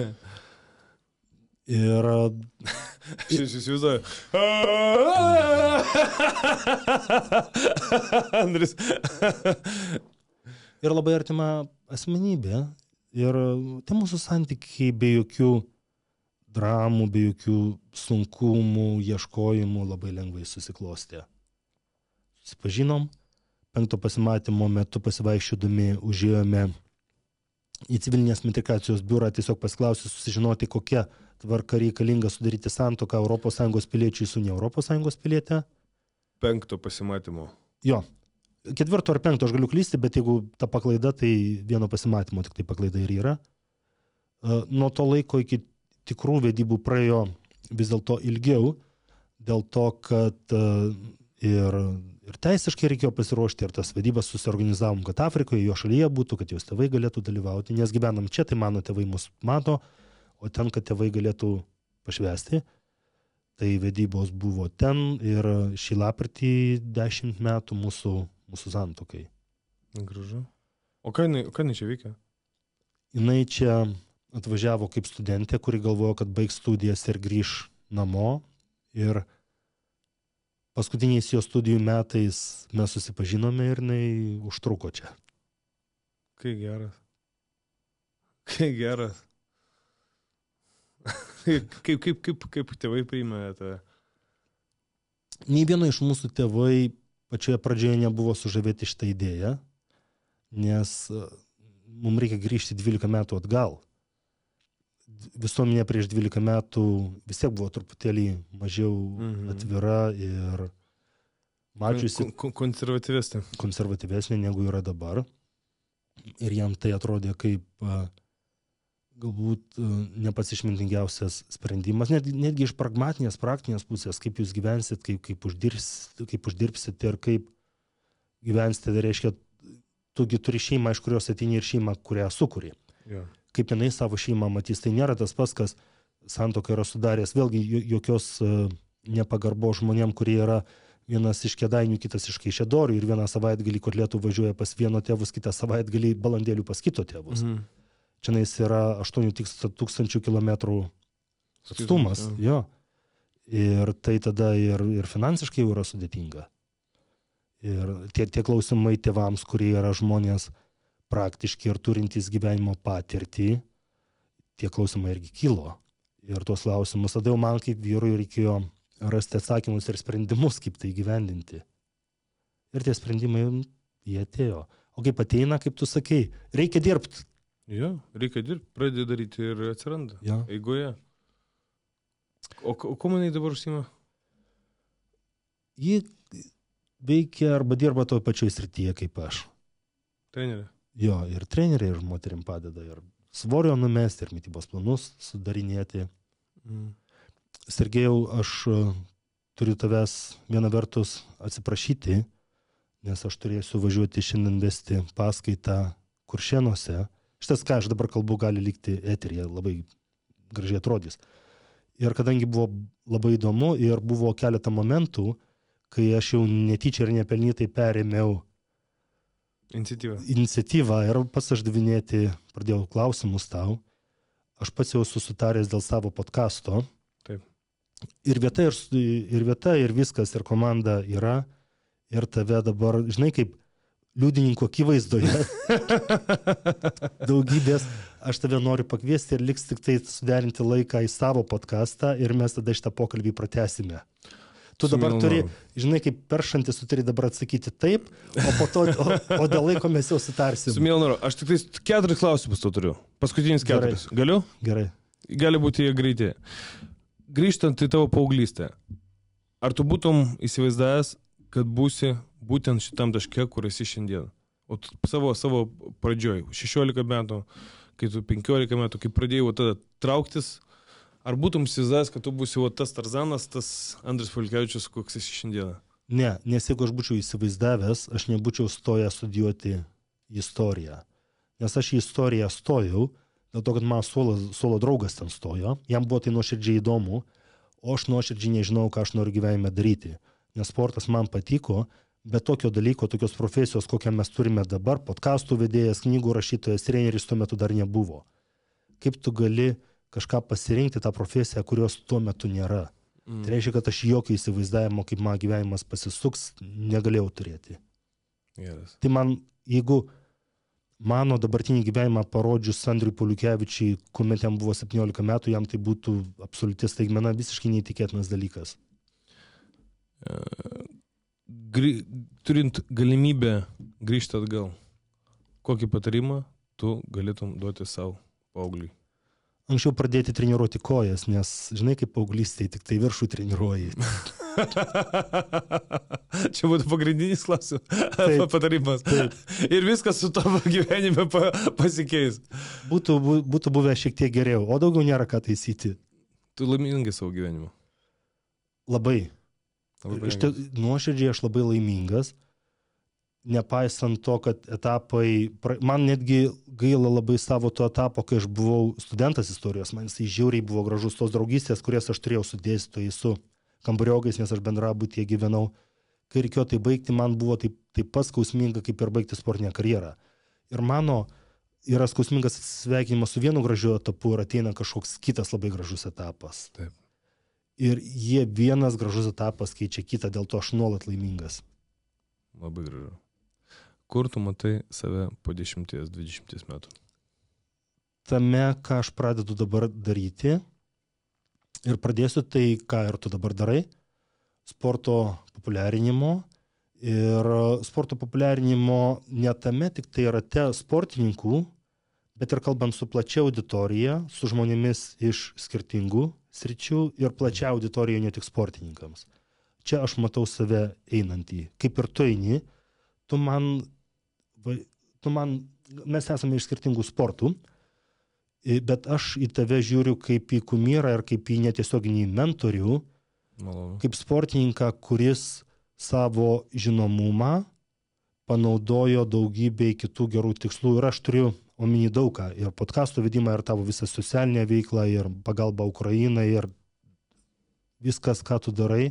Ir... Aš įsivaizduoju. Andris. Ir labai artima asmenybė. Ir tai mūsų santykiai be jokių dramų, be jokių sunkumų, ieškojimų labai lengvai susiklostė. Susipažinom, penkto pasimatymo metu pasivaikščiodami užėjome į civilinės metrikacijos biurą, tiesiog pasiklausė susižinoti, kokia tvarka reikalinga sudaryti santuoką Europos Sąjungos piliečiui su ne Europos Sąjungos piliete. Penkto pasimatymo. Jo. Ketvirto ar penkto aš galiu klysti, bet jeigu ta paklaida, tai vieno pasimatymo tik tai paklaida ir yra. Nuo to laiko iki tikrų vedybų praėjo vis dėlto ilgiau, dėl to, kad ir, ir teisiškai reikėjo pasiruošti, ir tas vedybas susiorganizavom, kad Afrikoje, jo šalyje būtų, kad jos tėvai galėtų dalyvauti, nes gyvenam čia, tai mano tėvai mus mato, o ten, kad tėvai galėtų pašvęsti, tai vedybos buvo ten ir šį lapkritį dešimt metų mūsų, mūsų santuokai. Gražu. O ką jinai, ką jinai čia veikia? Jinai čia atvažiavo kaip studentė, kuri galvojo, kad baigs studijas ir grįš namo. Ir paskutiniais jo studijų metais mes susipažinome ir jinai užtruko čia. Kai geras. Kai geras. kaip, kaip, kaip, kaip tėvai priėmė tą? Nei vieno iš mūsų tėvai pačioje pradžioje nebuvo sužavėti šitą idėją, nes mums reikia grįžti dvylika metų atgal. Visuomenė prieš dvylika metų vis tiek buvo truputėlį mažiau mhm. atvira ir mačiusi Kon- konservatyvesnė. konservatyvesnė negu yra dabar. Ir jam tai atrodė kaip galbūt ne pats išmintingiausias sprendimas, net, netgi iš pragmatinės, praktinės pusės, kaip jūs gyvensit, kaip, kaip, uždirbsit, kaip uždirbsit ir kaip gyvensite, tai reiškia, tugi turi šeimą, iš kurios ateini ir šeimą, kurią sukuri. Ja. Kaip jinai savo šeimą matys, tai nėra tas pats, kas santuoka yra sudaręs, vėlgi jokios nepagarbos žmonėm, kurie yra vienas iš Kėdainių, kitas iš Kaišiadorių ir vieną savaitgalį Kotletų važiuoja pas vieno tėvus, kitą savaitgalį balandėlių pas kito tėvus. Mhm. Čia nais yra aštuonių tūkstančių kilometrų atstumas. Jo. Ir tai tada ir, ir finansiškai jau yra sudėtinga. Ir tie, tie klausimai tėvams, kurie yra žmonės praktiški ir turintys gyvenimo patirtį, tie klausimai irgi kilo. Ir tuos klausimus tada jau man kaip vyrui reikėjo rasti atsakymus ir sprendimus, kaip tai gyvendinti. Ir tie sprendimai, jie atėjo. O kaip ateina, kaip tu sakei, reikia dirbti. Jo, reikia dirbti, pradedi daryti ir atsiranda. Ja. Eigoje. O, o ko manai dabar užsima? Ji veikia arba dirba toj pačioj srityje kaip aš. Trenerė. Jo, ir treneriai ir moterim padeda, ir svorio numesti, ir mitybos planus sudarinėti. Mm. Sergejau, aš turiu tavęs vieną vertus atsiprašyti, nes aš turėsiu važiuoti šiandien vesti paskaitą Kuršėnuose. Šitas, ką aš dabar kalbu, gali likti eteryje, labai gražiai atrodys. Ir kadangi buvo labai įdomu ir buvo keletą momentų, kai aš jau netyčia ir nepelnytai perėmiau Iniciatyva. iniciatyvą ir pats uždavinėti pradėjau klausimus tau. Aš pats jau susitaręs dėl savo podcasto. Taip. ir vieta, ir, ir vieta, ir viskas, ir komanda yra, ir tave dabar, žinai, kaip liudininkų akivaizdoje daugybės, aš tave noriu pakviesti ir liks tik tai suderinti laiką į savo podcastą ir mes tada šitą pokalbį pratęsime. Tu dabar turi, žinai, kaip peršantis, tu turi dabar atsakyti taip, o po to, o, o dėl laiko mes jau sutarsim. Su mielu noru, aš tik tais keturis klausimus to turiu. Paskutinis keturis. Gerai. Galiu? Gerai. Gali būti jie greiti. Grįžtant į tavo paauglystę, ar tu būtum įsivaizdavęs, kad būsi būtent šitam taške, kur esi šiandien? O savo, savo pradžioj, šešiolika metų, kai tu penkiolika metų, kai pradėjai tada trauktis, ar būtum įsivaizdavęs, kad tu būsi o, tas Tarzanas, tas Andrius Pulkevičius, koks esi šiandieną? Ne, nes jeigu aš būčiau įsivaizdavęs, aš nebūčiau stoję studijuoti istoriją. Nes aš į istoriją stojau, dėl to, kad mano suolo, suolo draugas ten stojo, jam buvo tai nuoširdžiai įdomu, o aš nuoširdžiai nežinau, ką aš noriu gyvenime daryti. Nes sportas man patiko, bet tokio dalyko, tokios profesijos, kokią mes turime dabar, podcastų vedėjas, knygų rašytojas, treneris tuo metu dar nebuvo. Kaip tu gali kažką pasirinkti tą profesiją, kurios tuo metu nėra? Mm. Tai reiškia, kad aš jokio įsivaizdavimo, kaip mano gyvenimas pasisuks, negalėjau turėti. Yes. Tai man, jeigu mano dabartinį gyvenimą parodžius Andriui Pulkevičiui, kuomet jam buvo septyniolika metų, jam tai būtų absoliuti staigmena, visiškai neįtikėtinas dalykas. Gry, turint galimybę grįžti atgal, kokį patarimą tu galėtum duoti savo paaugliui? Anksčiau pradėti treniruoti kojas, nes žinai, kaip paauglystėje tik tai viršų treniruoji. Čia būtų pagrindinis klausimas, patarimas. Taip. Ir viskas su tavo gyvenime pasikeis. Būtų, būtų buvę šiek tiek geriau, o daugiau nėra ką taisyti. Tu laimingai savo gyvenimą? Labai. Te, nuoširdžiai aš labai laimingas, nepaisant to, kad etapai, man netgi gaila labai savo to etapo, kai aš buvau studentas istorijos, man jisai žiauriai buvo gražus tos draugystės, kurias aš turėjau su dėstytojais, su kambariogais, nes aš bendrabutyje gyvenau. Kai reikėjo tai baigti, man buvo taip, taip pat skausminga, kaip ir baigti sportinę karjerą. Ir mano yra skausmingas atsisveikinimas su vienu gražiu etapu ir ateina kažkoks kitas labai gražus etapas. Taip. Ir jie vienas gražus etapas keičia kitą, dėl to aš nuolat laimingas. Labai gražu. Kur tu matai save po dešimties, dvidešimties metų? Tame, ką aš pradedu dabar daryti, ir pradėsiu tai, ką ir tu dabar darai, sporto populiarinimo. Ir sporto populiarinimo ne tame, tik tai rate sportininkų, bet ir kalbant su plačia auditorija, su žmonėmis iš skirtingų sričių ir plačia auditorija ne tik sportininkams. Čia aš matau save einantį. Kaip ir tu eini, tu man, tu man, mes esame iš skirtingų sportų, bet aš į tave žiūriu kaip į kumyrą ir kaip į netiesioginį mentorių, Malonu. Kaip sportininką, kuris savo žinomumą panaudojo daugybei kitų gerų tikslų. Ir aš turiu omeny daugą, ir podcastų vedimą, ir tavo visą socialinę veiklą, ir pagalbą Ukrainai, ir viskas, ką tu darai.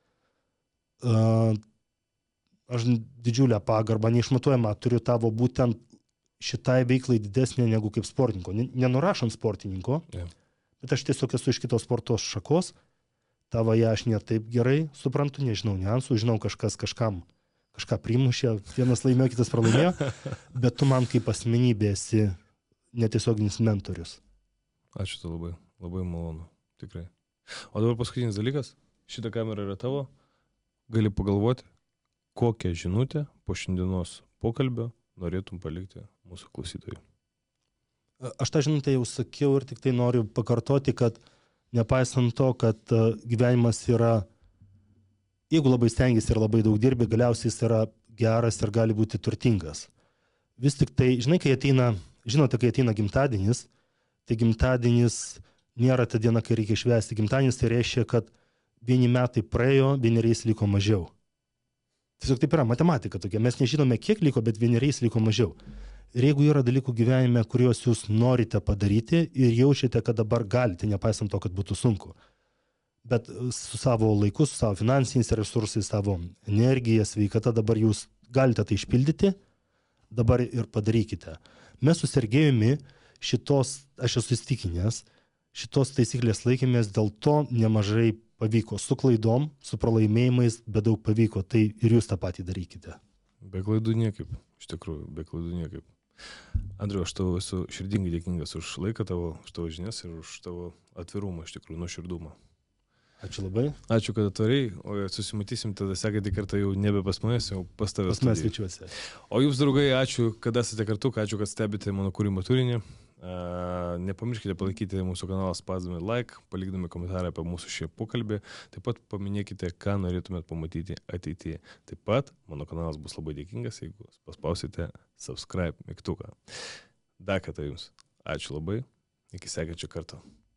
Uh, aš didžiulę pagarbą, neišmatuojamą, turiu tavo būtent šitai veiklai didesnė negu kaip sportininko. Nenurašant sportininko, yeah. bet aš tiesiog esu iš kitos sportos šakos, tavo ją aš ne taip gerai suprantu, nežinau niuansų, žinau kažkas kažkam kažką primušė, vienas laimėjo, kitas pralaimėjo, bet tu man kaip asmenybė esi netiesioginis mentorius. Ačiū tau labai, labai malonu, tikrai. O dabar paskutinis dalykas, šita kamera yra tavo, gali pagalvoti, kokią žinutę po šiandienos pokalbio norėtum palikti mūsų klausytojui. Aš tą žinutę jau sakiau ir tik tai noriu pakartoti, kad nepaisant to, kad gyvenimas yra, jeigu labai stengiasi ir labai daug dirbi, galiausiai jis yra geras ir gali būti turtingas. Vis tik tai, žinai, kai ateina, žinote, kai ateina gimtadienis, tai gimtadienis nėra ta diena, kai reikia švęsti. Gimtadienis tai reiškia, kad vieni metai praėjo, vieneriais liko mažiau. Tiesiog taip yra matematika tokia. Mes nežinome, kiek liko, bet vieneriais liko mažiau. Ir jeigu yra dalykų gyvenime, kuriuos jūs norite padaryti ir jaučiate, kad dabar galite, nepaisant to, kad būtų sunku, bet su savo laiku, su savo finansiniais resursais, savo energija, sveikata, dabar jūs galite tai išpildyti, dabar ir padarykite. Mes su Sergejumi šitos, aš esu įstikinęs, šitos taisyklės laikėmės, dėl to nemažai pavyko su klaidom, su pralaimėjimais, bet daug pavyko, tai ir jūs tą patį darykite. Be klaidų niekaip, iš tikrųjų, be klaidų niekaip. Andriu, aš tau esu širdingai dėkingas už laiką tavo, už tavo žinias ir už tavo atvirumą, iš tikrųjų, nuoširdumą. Ačiū labai. Ačiū, kad atvarei, o susimatysim tada sekantį kartą jau nebe pas manęs, jau pas tavęs. Pas mes svečiuose. O jūs, draugai, ačiū, kad esate kartu, ačiū, kad stebite mano kūrimo turinį. Uh, nepamirškite palaikyti mūsų kanalą spausdami like, palikdami komentarą apie mūsų šį pokalbį. Taip pat paminėkite, ką norėtumėt pamatyti ateityje. Taip pat mano kanalas bus labai dėkingas, jeigu paspausite subscribe mygtuką. Dar kartą jums. Ačiū labai. Iki sekančio karto.